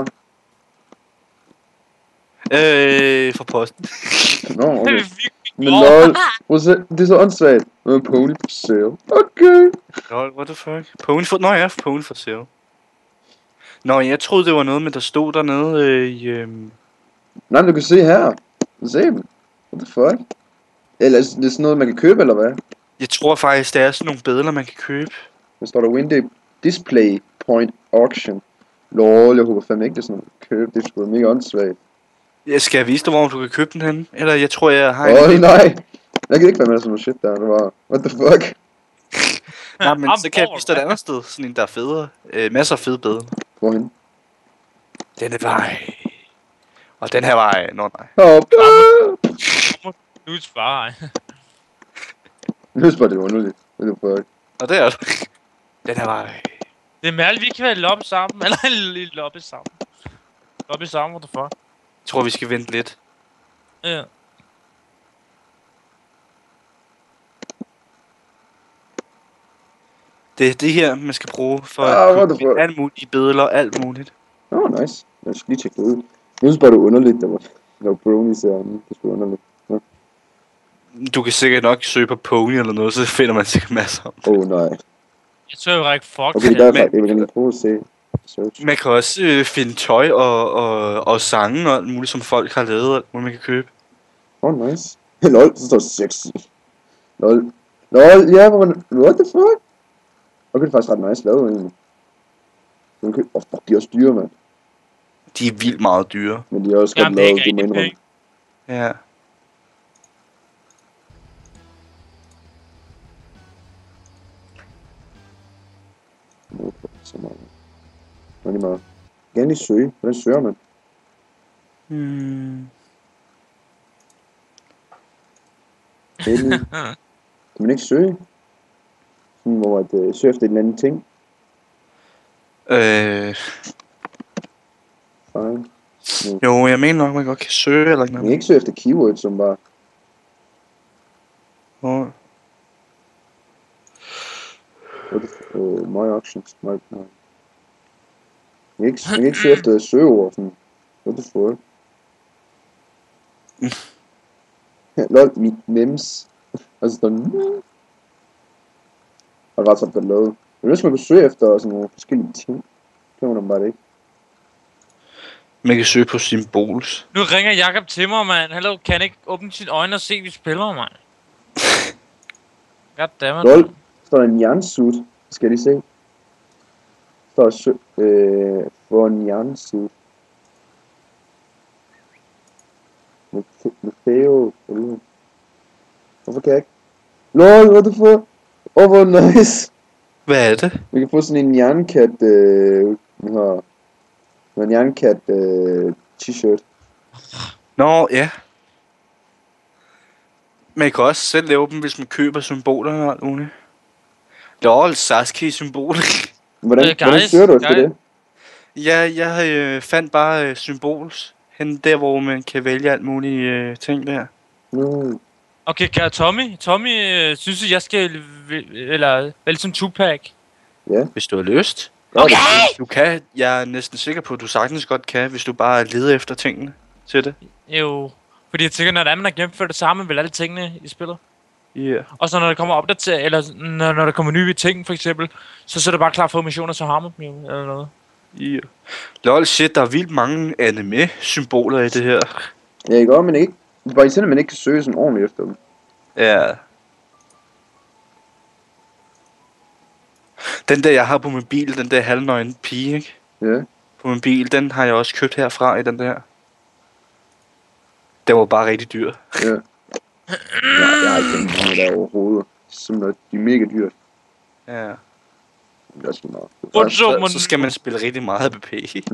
Fra posten. Nå, okay. Men lol, prøv at se, det er så åndssvagt. Med pony for sale. Okay. Lol, what the fuck? Pony for... Nå ja, pony for sale. Nå, jeg troede det var noget med, der stod dernede i... Nej, men du kan se her. Se dem. What the fuck? Eller det er sådan noget, man kan købe, eller hvad? Jeg tror faktisk, det er sådan nogle billeder, man kan købe. Der står der Window Display Point Auction. Lol, jeg håber fandme ikke, det er sådan noget købe. Det er sgu mega åndssvagt. Jeg skal vise dig, hvor du kan købe den henne. Eller jeg tror, jeg har nej. Jeg kan ikke være med sådan noget shit der. Det var... What the fuck? Nej, men så kan jeg vise dig et andet sted. Sådan en, der er federe. Masser af fede billeder. Hvorhen? Denne vej. Og den her vej. Nå, nej. Hop. Nu sparer jeg. Nu sparer det underligt. What the fuck? Og det er det. Den her vej. Det er mærkeligt, vi kan være lobby sammen. Eller en lille lobby sammen. Lobby sammen, what the fuck? Jeg tror, vi skal vente lidt. Ja. Det er det her, man skal bruge for at købe alt muligt billeder og alt muligt. Nice. Jeg skal lige tjekke det ud. Jeg synes bare, det er underligt, der var bronies herinde. Det er underligt. Ja. Du kan sikkert nok søge på pony eller noget, så finder man sikkert masser om det. Nej. Jeg tror jo ikke fuck. Okay, derfor, jeg vil gerne prøve at se. Man kan også finde tøj og sange og alt muligt, som folk har lavet, og alt muligt, man kan købe. Nice. Lol, så står sexy. Lol, ja, what the fuck? Okay, det er faktisk ret nice lavet, egentlig. Fuck, de er også dyre, mand. De er vildt meget dyre. Men de er også godt lavet, du må indrømme. Ja. Så meget. Nå, det er meget. Gerne lige søge. Hvordan søger man? Kan man ikke søge? Sådan, hvor at søge efter en eller anden ting? Fine. Jo, jeg mener nok, man godt kan søge eller noget. Man kan ikke søge efter keywords, som bare... My auctions, my... Man kan ikke søge efter søgeord, sådan... What the fuck? Lol, memes. Altså sådan... Og ret så godt lavet. Jeg ved, man kunne søge efter sådan nogle forskellige ting. Det kan man bare ikke. Man kan søge på symbols. Nu ringer Jakob til mig, mand. Hallo, kan han ikke åbne sine øjne og se, vi spiller, mand? Goddammit. Lol, står der en jernsuit. Skal de se? Står for en jernsuit. Med Theo. Hvorfor kan jeg ikke? LOL, what the fuck? Hvor nice. Hvad er det? Vi kan få sådan en jernkat, En jernkat t-shirt. Nå, ja. Man kan også selv lave dem, hvis man køber symbolerne og alt muligt. LOL, Sasuke-symboler. Hvordan søger du efter det? Ja, jeg fandt bare symbols. Hen der, hvor man kan vælge alt mulige ting der. Okay, kære Tommy, synes du, jeg skal vælge som Tupac? Ja. Hvis du har lyst. Okay! Du kan, jeg er næsten sikker på, at du sagtens godt kan, hvis du bare leder efter tingene til det. Jo, fordi jeg tænker, når man har gennemført det samme, vil alle tingene i spillet. Ja. Yeah. Og så når der kommer opdatering, eller når der kommer nye ting for eksempel, så er det bare klar for missioner, så har man dem jo, eller noget. Ja. Yeah. Lol, shit, der er vildt mange anime-symboler i det her. Ja, ikke også, men ikke. Bare især, at man ikke kan søge sådan ordentligt efter dem. Ja. Den der, jeg har på min bil, den der halvnøgne pige, ikke? Ja. På min bil, den har jeg også købt herfra i den der. Den var bare rigtig dyr. Ja. Jeg har ikke tænkt mig der overhovedet. Simpelthen, de er mega dyrt. Ja. Det er også meget. Så skal man spille rigtig meget BP.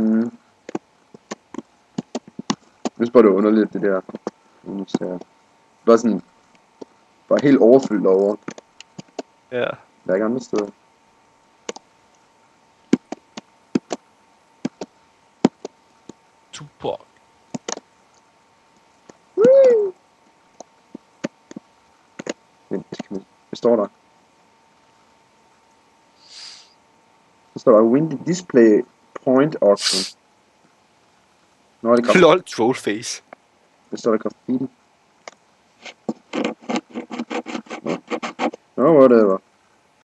Hvis bare det er underligt, det der. Bare sådan... Bare helt overfyldt over. Ja. Der er ikke andre steder. Tupac. Hvad står der? Så står der Win the display point auction. Nå, det kommer. LOL, trollface. Det står der graffiti. Nå, whatever.